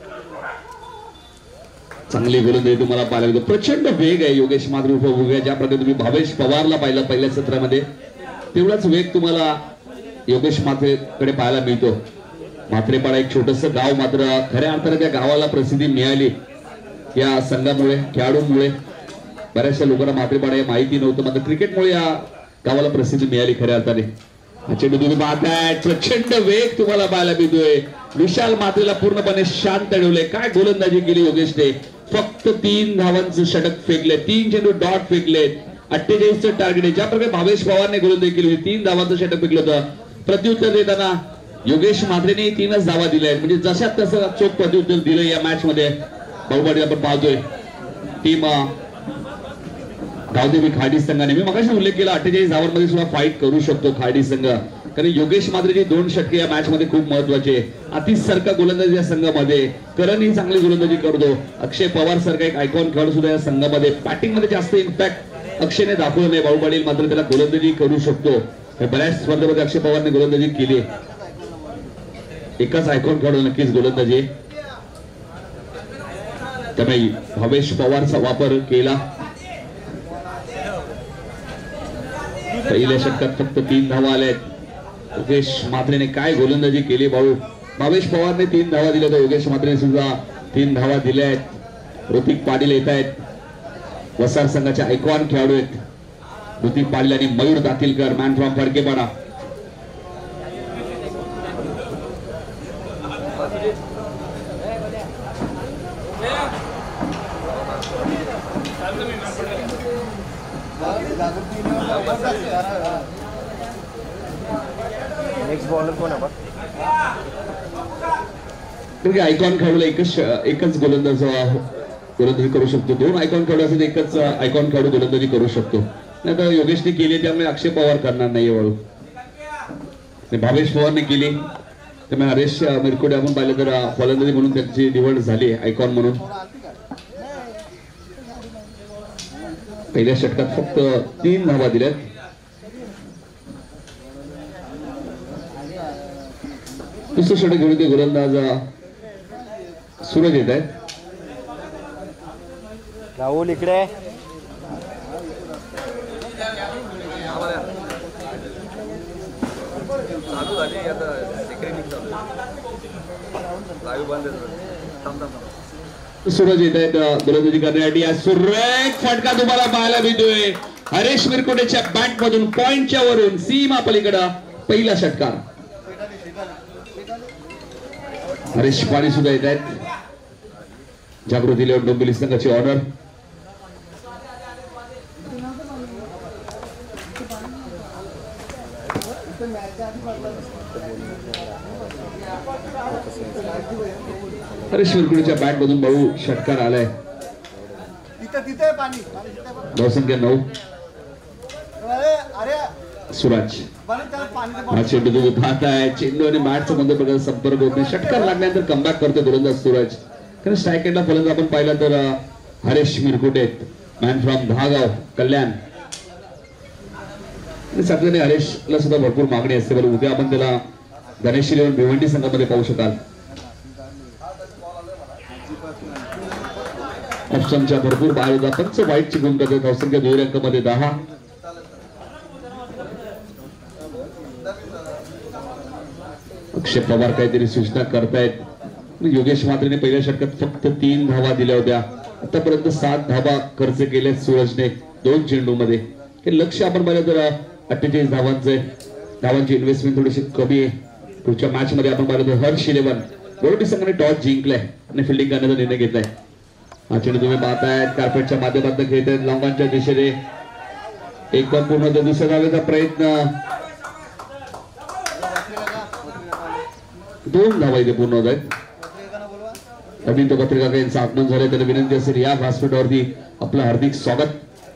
चांगली गोलंदाजी तुम्हाला पाहायला मिळतो. प्रचंड वेग आहे योगेश म्हात्रे उभे. ज्या प्रकारे तुम्ही भावेश पवारला पाहिलं पहिल्या सत्रामध्ये तेवढाच वेग तुम्हाला योगेश म्हात्रेकडे पाहायला मिळतो. म्हात्रेपाडा एक छोटस गाव, मात्र खऱ्या अर्थाने त्या गावाला प्रसिद्धी मिळाली या संघामुळे, खेळाडूंमुळे. बऱ्याचशा लोकांना म्हात्रेपाडा हे माहिती नव्हतं, मात्र क्रिकेटमुळे या गावाला प्रसिद्धी मिळाली खऱ्या अर्थाने. चेंडू तुम्ही पाहताय. प्रचंड वेग तुम्हाला पाहायला मिळतोय. विशाल म्हात्रेला पूर्णपणे शांत ठेवले. काय गोलंदाजी केली योगेशने. फक्त 3 धावांचं षटक फेकले. 3 चेंडू डॉट फेकलेत. 48चं टार्गेट आहे. ज्या प्रकारे भावेश पवारने गोलंदाजी केली होती, 3 धावांचं षटक फेकलं होतं. प्रत्युत्तर देताना योगेश म्हात्रेने 3च धावा दिल्या आहेत. म्हणजे जशात तसं चोख प्रत्युत्तर दिलं या मॅच मध्ये. बहुपाडी आपण पाहतोय टीम गावदेवी खाडी संघाने. मी मगाशी उल्लेख केला 48 धावांमध्ये सुद्धा फाईट करू शकतो खाडी संघ, कारण योगेश म्हात्रेची 2 षटके या मॅच मध्ये खूप महत्वाचे. अतिश सारखा गोलंदाज या संघामध्ये. करण ही चांगली गोलंदाजी करतो. अक्षय पवार सारखा एक आयकॉन खेळाडू सुद्धा या संघामध्ये. बॅटिंग मध्ये जास्त इम्पॅक्ट अक्षयने दाखवलं नाही. भाऊ पाटील मात्र त्याला गोलंदाजी करू शकतो. बऱ्याच स्पर्धेमध्ये अक्षय पवारने गोलंदाजी केली. एकाच आयकॉन खेळाडू नक्कीच गोलंदाजी. त्यामुळे भावेश पवारचा वापर केला. पहिल्या षटकात फक्त 3 धावा आल्या आहेत. योगेश म्हात्रेने काय गोलंदाजी केली भाऊ. भावेश पवारने 3 धावा दिल्या तर योगेश म्हात्रेने सुद्धा 3 धावा दिल्या आहेत. ऋतिक पाटील येत आहेत. वसार संघाचे आयकॉन खेळाडू आहेत ऋतिक पाटील आणि Mayur Datilkar, man from Phadkepada.
Next bowler कोण आहे?
आयकॉन खेळाडूला एकच गोलंदाजी करू शकतो. 2 आयकॉन खेळाडू असेल एकच आयकॉन खेळाडू गोलंदाजी करू शकतो. नाही तर योगेशने केली त्यामुळे अक्षय पवार करणार नाही वळू. भावेश पवारने केली त्यामुळे हरेश मिरकुडे आपण पाहिलं तर फलंदाजी म्हणून त्यांची निवड झाली आयकॉन म्हणून. पहिल्या षटकात फक्त 3 धावा दिल्यात. दुसरं षटक घेऊन ते गोलंदाज सूरज येत आहेत.
राहुल इकडे.
सूरज येत आहेत गोलंदाजी करण्यासाठी. सुरेख फटका तुम्हाला पाहायला मिळतोय हरेश मिरकुटेच्या बॅट मधून पॉइंटच्या वरून सीमा पलीकडे पहिला षटकार. हरेश पाणी सुद्धा येत आहेत. जागृती लेवल डोंबिवली संघाची ऑर्डर. हरेश मिरकुटेच्या बॅट मधून भाऊ षटकार आलाय. धावसंख्या 9. सूरज हा चेंडू तुम्ही पाहताय. चेंडू आणि बॅटचा मध्ये बघा संपर्क होत नाही. षटकार लागल्यानंतर कमबॅक करतो गोलंदाज सूरज. कारण स्ट्राईक एंडला फलंदाज आपण पाहिला तर हरेश मिरकुटे, मॅन फ्रॉम दहागाव कल्याण. सातव्याने हरेशला सुद्धा भरपूर मागणी असते. बरं उद्या आपण त्याला गणेश लेवल भिवंडी संघामध्ये पाहू शकाल. ऑप्शनच्या भरपूर बाहेर होता. पंच वाईटची गुण करते. धावसंख्या 2 अंकामध्ये 10. अक्षय पवार काहीतरी सूचना करतायत. योगेश म्हात्रेने पहिल्या षटकात फक्त 3 धावा दिल्या होत्या. आतापर्यंत 7 धावा खर्च केल्या सूरजने 2 चेंडू मध्ये. हे लक्ष आपण पाहिलं तर 48 धावांची इन्व्हेस्टमेंट थोडीशी कमी आहे. पुढच्या मॅच मध्ये आपण पाहिलं तर हर्ष 11 बोर्डी संघाने टॉस जिंकलाय आणि फिल्डिंग करण्याचा निर्णय घेतलाय. हा चेंडू तुम्ही पाहतायत कार्पेटच्या माध्यमातून खेळत आहेत लॉंगांच्या दिशेने. एकदम पूर्ण दुसऱ्या धावेचा प्रयत्न. 2 धावा इथे पूर्ण होत आहेत. अभिनंदन पत्रिका यांचं आगमन झालंय. त्यांना विनंती असेल या व्यासपीठावरती आपलं हार्दिक स्वागत.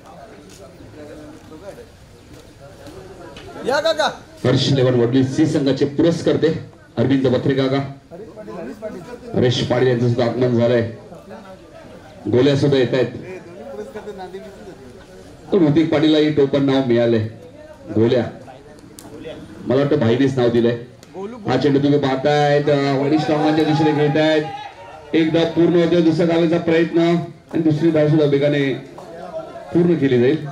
हर्ष 11 वडली सी संघाचे पुरस्कर्ते अरविंद पत्रिका का हरेश पाटील यांचं सुद्धा आगमन झालंय. गोल्या सुद्धा येत आहेत. ऋतिक पाटीललाही टोपण नाव मिळालंय गोल्या. मला वाटतं भाईनेच नाव दिलंय. हा चेंडू तुम्ही पाहतायत वरिष्ठ अंगांच्या दिशेने घेत आहेत. एकदा पूर्ण होते. दुसऱ्या धावेचा प्रयत्न आणि दुसरी धाव सुद्धा वेगाने पूर्ण केली जाईल.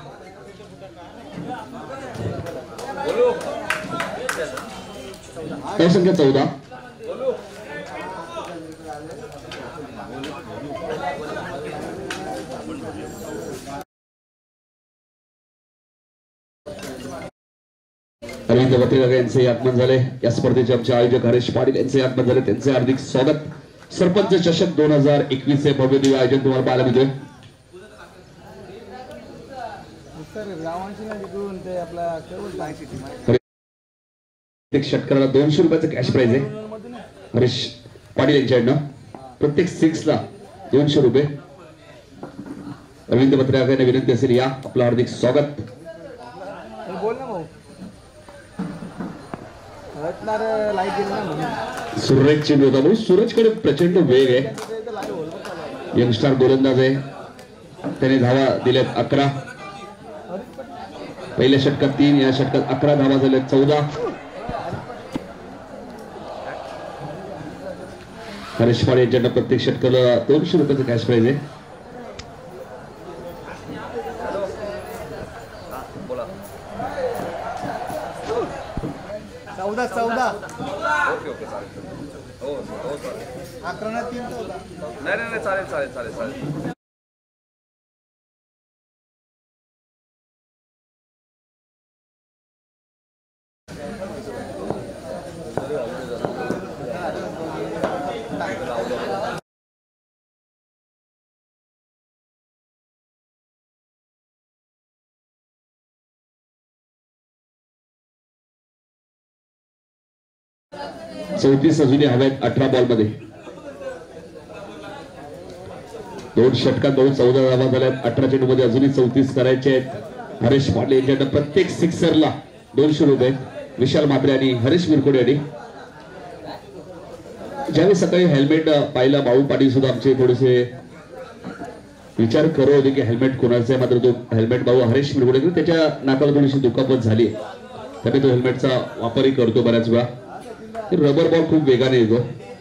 धावसंख्या 14. अरविंद पत्रिका यांचे आगमन झाले. या स्पर्धेचे आमचे आयोजक हरेश पाटील यांचे आगमन झाले. त्यांचे हार्दिक स्वागत. सरपंच चषक 2021 चे भव्य दिव्य आयोजन तुम्हाला पाहायला मिळतोय. प्रत्येक षटकाराला 200 रुपयाचं कॅश प्राइज आहे हरेश पाटील यांच्याकडनं. प्रत्येक 6 ला 200 रुपये. अरविंद पत्रिका यांना विनंती असेल या आपलं हार्दिक स्वागत. सुरेख चेंडू होता म्हणून सूरजकडे प्रचंड वेग आहे. यंगस्टार गोलंदाज आहे. त्याने धावा दिल्यात 11. पहिल्या षटकात 3, या षटकात 11 धावा झाल्यात 14. हरेश पाडे यांच्याकडे प्रत्येक षटकाला 200 रुपयाचं कॅश प्राइज आहे.
चौदा चौदा ओके चालेल. हो 11-3 नाही चालेल.
चौतीस अजूनही हव्यात 18 बॉल मध्ये. 2 षटकात 14 धावा झाल्यात. 18 चेंडूमध्ये अजूनही 34 करायचे आहेत. हरेश पाटील यांच्याकडे प्रत्येक सिक्सरला 200 रुपये. विशाल म्हात्रे आणि हरीश मिरकोडे यांनी ज्यावेळी सकाळी हेल्मेट पाहिला भाऊ पाटील सुद्धा आमचे थोडेसे विचार करत होते की हेल्मेट कोणाचं आहे. मात्र तो हेल्मेट भाऊ हरीश मिरकोडे त्याच्या नाकाला थोडीशी दुखापत झाली त्यामुळे तो हेल्मेटचा वापरही करतो बऱ्याच वेळा. रबर बॉल खूप वेगाने येतो.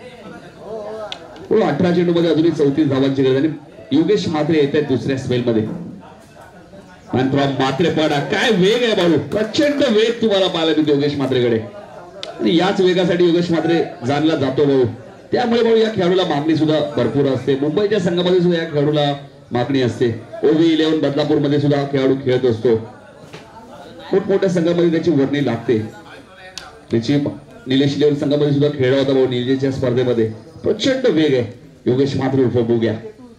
18 चेंडू मध्ये अजूनही 34 धावांची गरज आणि योगेश म्हात्रे येत आहेत दुसऱ्या स्पेल मध्ये. म्हात्रे पाडा काय वेग आहे बाळू. प्रचंड वेग तुम्हाला पाहायला मिळतो योगेश म्हात्रेकडे आणि याच वेगासाठी योगेश म्हात्रे जाणला जातो भाऊ. त्यामुळे भाऊ या खेळाडूला मागणी सुद्धा भरपूर असते. मुंबईच्या संघामध्ये सुद्धा या खेळाडूला मागणी असते. OV11 बदलापूर मध्ये सुद्धा खेळाडू खेळत असतो. मोठमोठ्या संघामध्ये त्याची वर्णी लागते. त्याची निलेश लेवल संघामध्ये सुद्धा खेळला होता भाऊ निलेशच्या स्पर्धेमध्ये. प्रचंड वेग आहे योगेश म्हात्रे उर्फ बुग्या.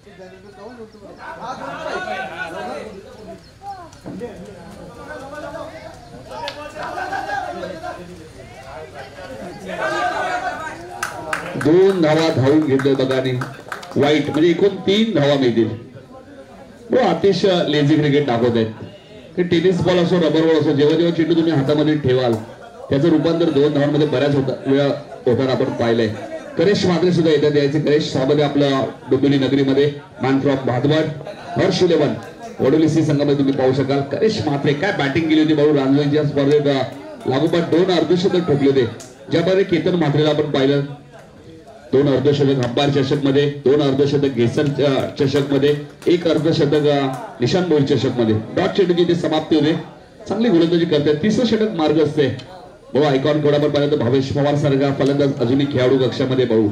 दोन धावा धावून घेतले बघा आणि वाईट म्हणजे एकूण 3 धावा मिळतील. अतिशय लेझी क्रिकेट दाखवत आहेत. टेनिस बॉल असो रबर बॉल असो जेव्हा जेव्हा चेंडू तुम्ही हातामध्ये ठेवाल त्याचं रूपांतर 2 धावांमध्ये बऱ्याच वेळा होताना आपण पाहिलंय. करेश म्हात्रे सुद्धा येतात द्यायचे. करेश स्वामध्ये आपल्या डोंबिवली नगरीमध्ये मॅन फ्रॉम भादवाड. हर्ष 11 वडोलीसी संघामध्ये तुम्ही पाहू शकाल. करेश म्हात्रे काय बॅटिंग केली होती भाऊ. रांजणीच्या स्पर्धेत लागोपाठ 2 अर्धशतक ठोकले होते. ज्याप्रकारे केतन म्हात्रेला आपण पाहिलं 2 अर्धशतक अंपायर चषक मध्ये, 2 अर्धशतक घेसर चषक मध्ये, 1 अर्धशतक निशान बोल चषक मध्ये. डॉट चेंडूची ते समाप्ती होते. चांगली गोलंदाजी करतात. 30 षटक मार्ग असते भाऊ. आयकॉन कोडावर पाहिलं तर भावेश पवार सारखा फलंदाज अजूनही खेळाडू कक्षामध्ये भाऊ.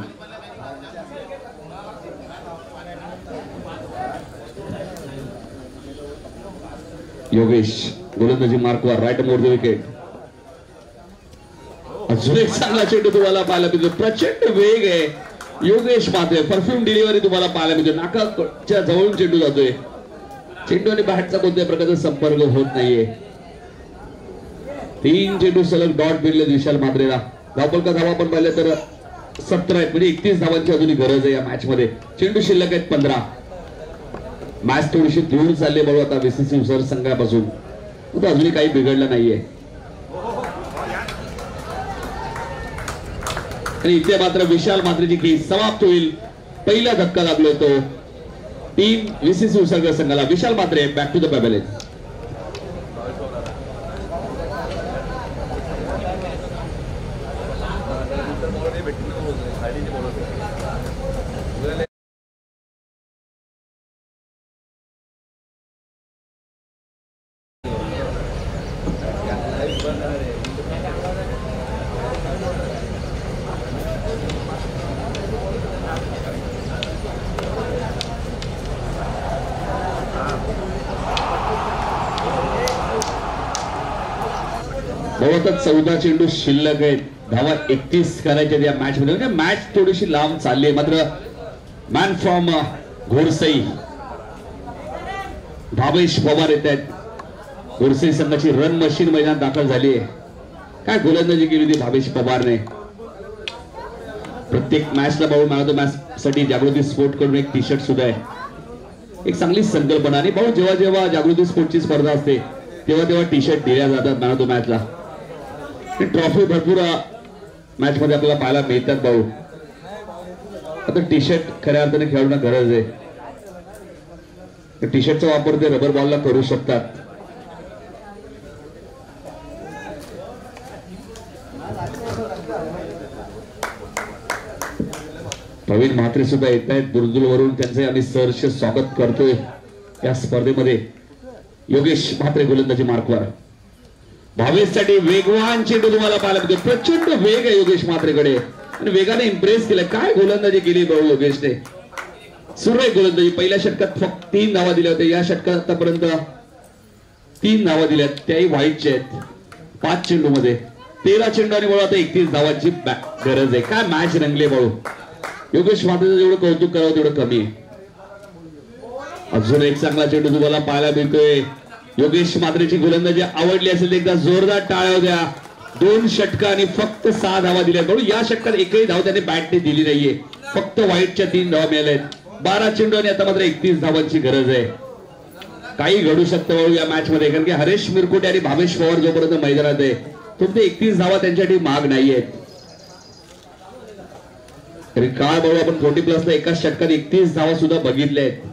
योगेश गोलंदाजी मार्कवर राईट मोर द विकेट. अजून एक चांगला चेंडू तुम्हाला पाहायला मिळतो. प्रचंड वेग आहे योगेश म्हात्रे. परफ्यूम डिलिव्हरी तुम्हाला पाहायला मिळते. नाकाच्या जवळून चेंडू जातोय. चेंडू आणि बॅटचा कोणत्याही प्रकारचा संपर्क होत नाहीये. 3 चेंडू सलग डॉट मिळले विशाल म्हात्रेला. धावपलका धावा आपण पाहिलं तर 17 आहेत म्हणजे 31 धावांची अजूनही गरज आहे या मॅच मध्ये. चेंडू शिल्लक आहेत 15. मॅच थोडीशी दूर चालली बघू आता बीसीसी उसर संघापासून. अजूनही काही बिघडलं नाहीये आणि इथे मात्र विशाल म्हात्रेची खेळी समाप्त होईल. पहिला धक्का लागलोय तो टीम बीसीसी उसर संघाला. Vishal Mhatre back to the pavilion. बहुतेक 14 चेंडू शिल्लक आहेत. धावा 31 करायच्या या मॅच मध्ये. म्हणजे मॅच थोडीशी लांब चालली आहे. मात्र मॅन फ्रॉम घोडसई भावेश पवार येत आहेत. घोडसई संघाची रन मशीन मैदानात दाखल झाली आहे. काय गोलंदाजी केली होती भावेश पवारने. प्रत्येक मॅचला भाऊ मॅन ऑफ द मॅच साठी जागृती स्पोर्ट कडून एक टी शर्ट सुद्धा आहे. एक चांगली संकल्पना. आणि भाऊ जेव्हा जेव्हा जागृती स्पोर्टची स्पर्धा असते तेव्हा तेव्हा टी शर्ट दिल्या जातात मॅन ऑफ द मॅचला. ट्रॉफी भरपूर मॅच मध्ये आपल्याला पाहायला मिळतात भाऊ. आता टी शर्ट खऱ्या अर्थाने खेळाडूंना गरज आहे. टी शर्टचा वापर ते रबर बॉलला करू शकतात. प्रवीण म्हात्रे सुद्धा येत आहेत दुर्दुलवरून, त्यांचे आम्ही सहर्ष स्वागत करतोय या स्पर्धेमध्ये. योगेश म्हात्रे गोलंदाजी मार्कवर. भावेशसाठी वेगवान चेंडू तुम्हाला पाहायला मिळतो. प्रचंड वेग आहे योगेश म्हात्रेकडे आणि वेगाने इम्प्रेस केलं. काय गोलंदाजी केली भाऊ योगेशने. सुरू आहे गोलंदाजी. पहिल्या षटकात फक्त 3 धावा दिल्या होत्या. या षटकात आतापर्यंत 3 धावा दिल्यात, त्याही व्हाईटच्या आहेत. 5 चेंडू मध्ये 13 चेंडू आणि आता 31 धावांची गरज आहे. काय मॅच रंगले भाऊ. योगेश म्हात्रेचं जेवढं कौतुक करावं तेवढं कमी आहे. अजून एक चांगला चेंडू तुम्हाला पाहायला मिळतोय. योगेश म्हात्रेची गोलंदाजी आवडली असेल एकदा जोरदार टाळ्या द्या. 2 षटक आणि फक्त 6 धावा दिल्या. बरोबर या षटकात एकही धाव त्याने बॅटने दिली नाहीये. फक्त व्हाईटच्या 3 धावा मिळाल्या आहेत. 12 चेंडू आणि आता मात्र 31 धावांची गरज आहे. काही घडू शकतं बाळू या मॅच मध्ये, कारण की हरेश मिरकुटे आणि भावेश पवार जोपर्यंत मैदानात आहे तुमचे 31 धावा त्यांच्यासाठी माग नाहीयेत. तरी काय बाळू आपण 40+ एका षटकात 31 धावा सुद्धा बघितल्या आहेत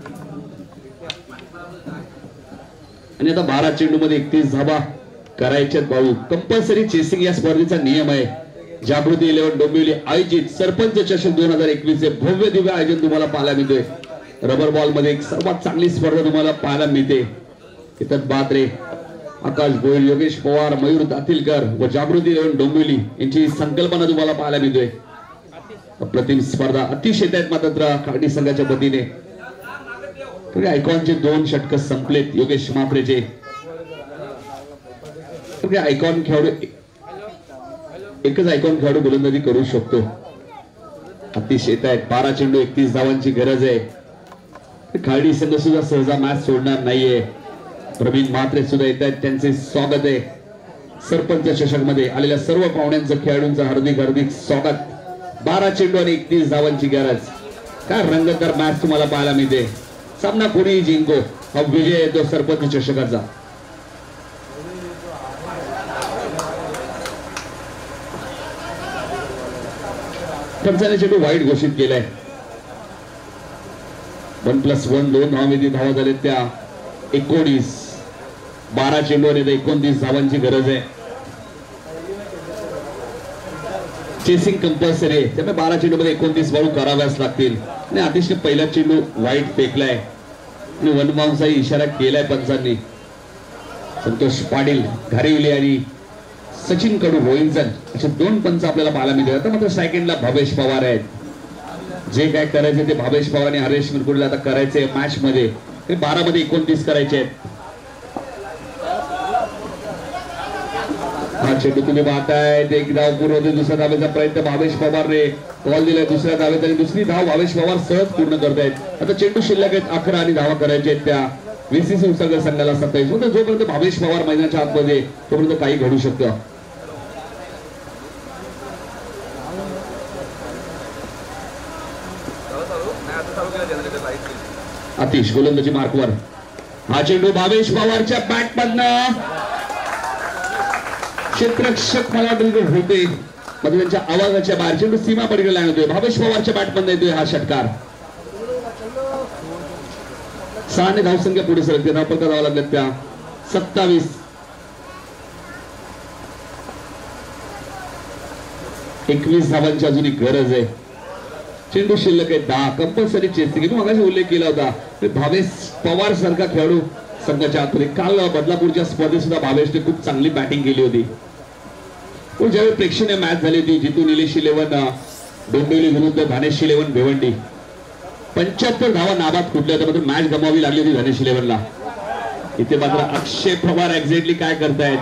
आणि आता 12 चेंडू मध्ये 31 धावा करायच्यात बाळू. कंपल्सरी चेसिंग या स्पर्धेचा नियम आहे. जागृती 11 डोंबिवली आयोजित सरपंच चषक 2021 चे भव्य दिव्य आयोजन तुम्हाला पाहायला मिळतोय. रबर बॉल मध्ये एक सर्वात चांगली स्पर्धा तुम्हाला पाहायला मिळते. इतर बात्रे, आकाश गोयल, योगेश पवार, मयूर दातीलकर व जागृती 11 डोंबिवली यांची संकल्पना तुम्हाला पाहायला मिळतोय. अप्रतिम स्पर्धा अतिशय आहेत मात्र खाडी संघाच्या वतीने. आयकॉनचे 2 षटक संपलेत योगेश म्हात्रेचे. आयकॉन खेळाडू एकच आयकॉन खेळाडू गोलंदाजी करू शकतो. अतिशय आहेत. 12 चेंडू 31 धावांची गरज आहे. खाडी संघ सुद्धा सहजा मॅच सोडणार नाहीये. प्रवीण म्हात्रे सुद्धा येत आहेत, त्यांचे स्वागत आहे. सरपंच चषक मध्ये आलेल्या सर्व पाहुण्यांचं खेळाडूंचं हार्दिक हार्दिक स्वागत. 12 चेंडू आणि 31 धावांची गरज. काय रंगतदार मॅच तुम्हाला पाहायला मिळते. सामना कोणीही जिंको, हा विजय येतो सरपंच चषकाचा. पंचाने चेंडू वाईट घोषित केलाय. 1+1 2 धावांमध्ये धावा झाल्या त्या 19. 12 चेंडू आणि 29 धावांची गरज आहे. चेसिंग कंपल्सरी आहे, त्यामुळे 12 चेंडू मध्ये 29 बॉल कराव्याच लागतील. आणि अतिशय पहिला चेंडू वाईट फेकलाय आणि 1 बाउन्सचाही इशारा केलाय पंचांनी. संतोष पाटील घारिवले आणि सचिन कडू रोहिंजन असे 2 पंच आपल्याला पाहायला मिळतात. आता मात्र सेकंडला भावेश पवार आहेत. जे काय करायचे ते भावेश पवार आणि हरेश मिरकुटेला आता करायचे मॅच मध्ये. 12 मध्ये 29 करायचे आहेत. हा चेंडू तुम्ही पाहताय एक धाव पूर्ण होते. दुसऱ्या धावेचा प्रयत्न भावेश पवारने बॉल दिलाय दुसऱ्या धावेत आणि दुसरी धाव भावेश पवार सहज पूर्ण करतायत. आता चेंडू शिल्लक आहेत 11 आणि धावा करायचे आहेत त्या VCC उसळकर संघाला 27. म्हणजे जोपर्यंत भावेश पवार मैदानाच्या आतमध्ये तोपर्यंत काही घडू शकतं. आतिश गोलंदाजी मार्कवर. हा चेंडू भावेश पवारच्या बॅट मधनं क्षेत्ररक्षक मला होते म्हणजे त्यांच्या आवाजाच्या बाहेर चेंडू सीमा पलीकडे लाईन होतोय. भावेश पवारच्या बॅट मधनं येतोय हा षटकार. 6 धावसंख्या पुढे सरकते. धावपल करावा लागल्यात त्या 27. 21 धावांची अजूनही गरज आहे. चेंडू शिल्लक आहे 10. कंपल्सरी चेसिंग मी मगाशी उल्लेख केला होता. भावेश पवार सारखा खेळाडू संघाच्या आतमध्ये. काल बदलापूरच्या स्पर्धेत सुद्धा भावेशने खूप चांगली बॅटिंग केली होती. ज्यावेळी प्रेक्षणीय मॅच झाली होती जिथून निलेश 11 डोंबिवली विरुद्ध धानेश 11 भिवंडी 75 धावा नाबाद कुठल्या होत्या. मात्र मॅच गमावी लागली होती धानेश 11ला. इथे मात्र अक्षय पवार एक्झॅक्टली काय करतायत.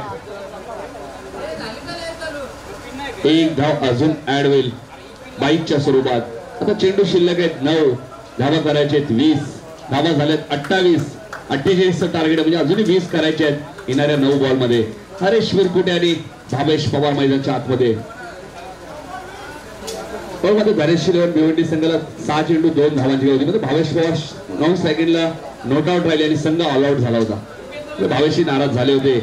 1 धाव अजून ऍड होईल 22च्या स्वरूपात. आता चेंडू शिल्लक आहेत 9. धावा करायचे आहेत 20. धावा झाल्यात 28. 48चं टार्गेट म्हणजे अजूनही 20 करायचे आहेत येणाऱ्या 9 बॉल मध्ये. हरेश मिरकुटे आणि भावेश पवार मैदानाच्या आतमध्ये. पण मात्र धानेश 11 भिवंडी संघाला 6 चेंडू 2 धावांची होती. म्हणजे भावेश पवार 9 सेकंडला नॉट आउट राहिले आणि संघ ऑल आउट झाला होता. भावेशही नाराज झाले होते.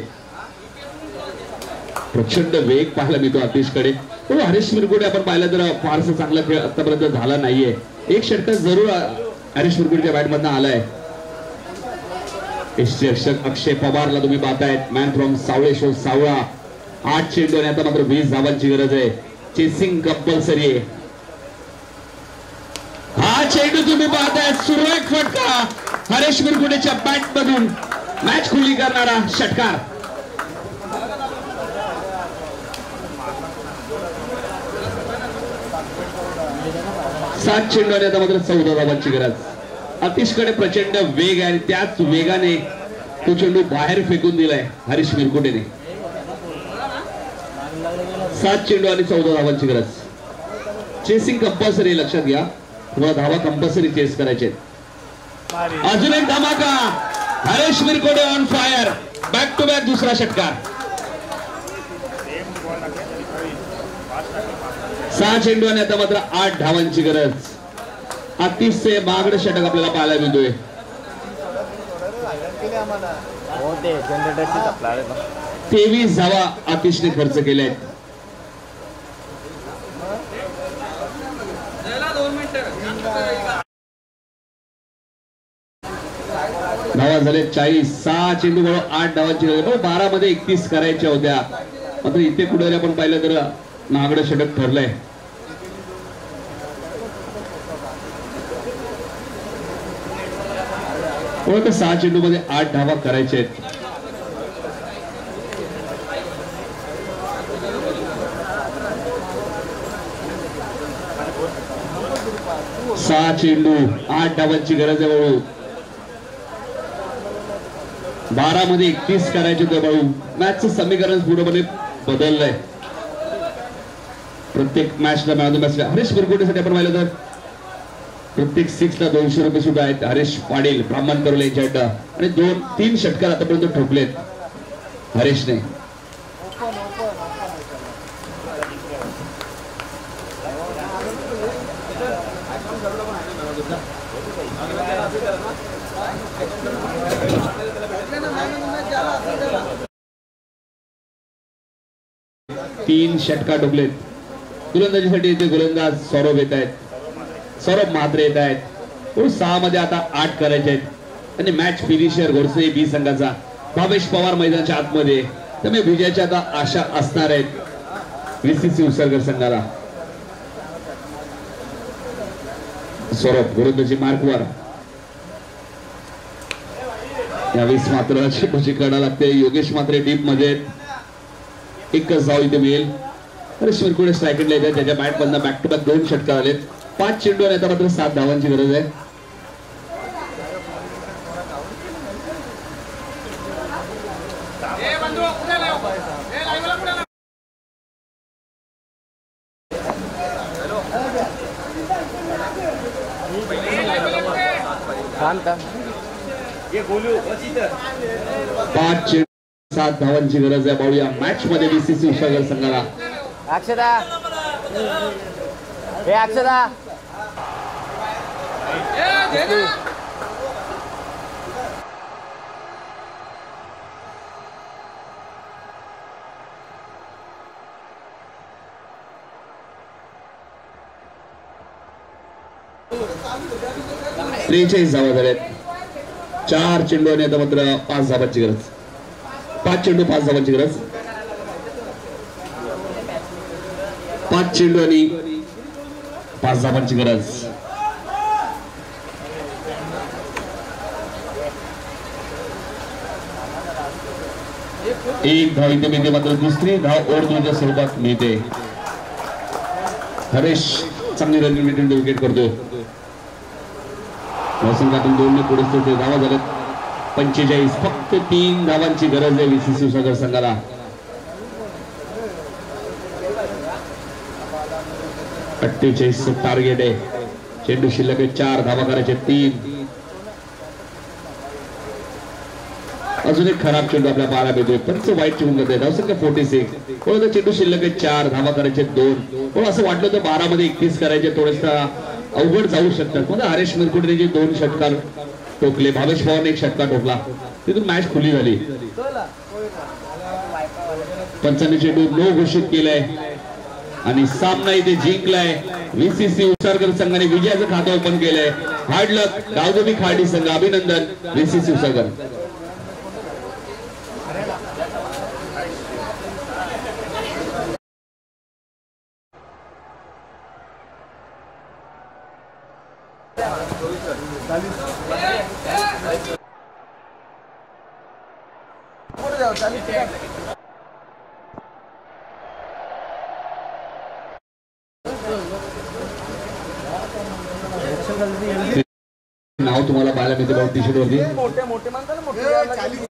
प्रचंड वेग पाहायला मिळतो आतिशकडे. पण हरेश मिरकुटे आपण पाहिलं तर फारसा चांगला खेळ आतापर्यंत झाला नाहीये. 1 षटक जरूर हरेश मिरकुटेच्या बॅट मधनं आलाय. यष्टीरक्षक अक्षय पवारला तुम्ही पाहतायत. मॅन फ्रॉम सावळेश्वर सावळा. 8 चेंडू आणि आता मात्र 20 धावांची गरज आहे. चेसिंग कंपल्सरी आहे. चेंडू तुम्ही पाहताय सुरेख फटका हरेश मिरकुटेच्या बॅट मधून मॅच खुली करणारा षटकार. सात चेंडू आणि आता मात्र 14 धावांची गरज. अतिशकडे प्रचंड वेग आहे आणि त्याच वेगाने तो चेंडू बाहेर फेकून दिलाय हरीश मिरकुटेने. 7 चेंडू आणि 14 धावांची गरज. चेसिंग कंपल्सरी, लक्षात घ्या तुम्हाला धावा कंपल्सरी चेस करायचे. अजून एक धमाका, Harish Mirkute on fire, back to back दुसरा षटकार. 6 चेंडू आणि आता मात्र 8 धावांची गरज. अतिशय मागणं षटक आपल्याला पाहायला मिळतोय. 23 धावा आतिशने खर्च केल्या आहेत. धावा झाले 40. 6 चेंडू म्हणून 8 धावांची गरज. 12 मध्ये 31 करायच्या होत्या, मात्र इथे कुठे आपण पाहिलं तर नागडं षटक ठरलंय. फक्त 6 चेंडू मध्ये 8 धावा करायचे आहेत. 6 चेंडू 8 धावांची गरज आहे बाळू. 12 मध्ये 31 करायचे होते बाळू. मॅचचं समीकरण पूर्णपणे बदललंय. प्रत्येक मॅचला मॅचला हरीश मिरकुटेसाठी आपण पाहिलं तर प्रत्येक 6 ला 200 रुपये सुद्धा आहेत. हरीश पाटील, ब्राह्मण करोले यांच्या आणि 2-3 षटकार आतापर्यंत ठोकलेत हरीशने. तीन षटकार ठोकलेत. गोलंदाजीसाठी इथे गोलंदाज सौरभ येत आहेत, सौरभ म्हात्रे येत आहेत. 6 मध्ये आता 8 करायचे आहेत आणि मॅच फिनिशर घोडसे बी संघाचा भावेश पवार मैदानाच्या आतमध्ये. त्यामुळे विजयाच्या आता आशा असणार आहेत VCC उसळकर संघाला. सौरभ गोलंदाजी मार्कवर. यावेळेस मात्र चेंडूची कडा लागते. योगेश मात्रे डीप मध्ये. एकच धाव इथे मिळेल. हरीश मिरकुटे स्ट्रायकरला येतात, त्याच्या बॅट मधनं बॅक टू बॅक 2 षटकार आलेत. 5 चेंडू आणि आता मात्र 7 धावांची गरज आहे. पाच चेंडू 7 धावांची गरज आहे बाळू या मॅच मध्ये VCC उसळकर संघाला.
अक्षदा हे अक्षदा
त्रेचाळीस धावा झाल्यात. 4 चेंडू आणि आता मात्र 5 धावांची गरज. 5 चेंडू 5 धावांची गरज. 5 चेंडू आणि 5 धावांची गरज. एक धाव इथे मिळते, मात्र दुसरी धाव ओव्हरच्या स्वरूपात मिळते. हरीश चांगली रनिंग मिनिट विकेट करतो. संघातून 2 ने पुढे धावा झाल्यात 45. फक्त 3 धावांची गरज आहे VCC उसळकर संघाला. टार्गेट आहे. चेंडू शिल्लक 4 धावा करायचे 3. अजून एक खराब चेंडू आपल्या पाहायला मिळतोय. पंच वाईट चेंडू करत आहे. धावसंख्या 46. चेंडू शिल्लक 4 धावा करायचे 2. असं वाटलं तर 12 मध्ये 31 करायचे थोडंसं अवघड जाऊ शकतात. म्हणजे हरीश मिरकुटे जे 2 षटकार ठोकले, भावेश पवारने 1 षटकार ठोकला, तिथून मॅच खुली झाली. पंचांनी चेंडू नो घोषित केलाय आणि सामना इथे जिंकलाय. VCC उसळकर संघाने विजयाचं खातं ओपन केलंय. हार्ड लक गावदेवी खाडी संघ. अभिनंदन VCC उसळकर.
पुढे जाऊ 40
नाव तुम्हाला पाहायला मिळते टी शर्ट वरती
मोठे मोठे म्हणतात ना मोठे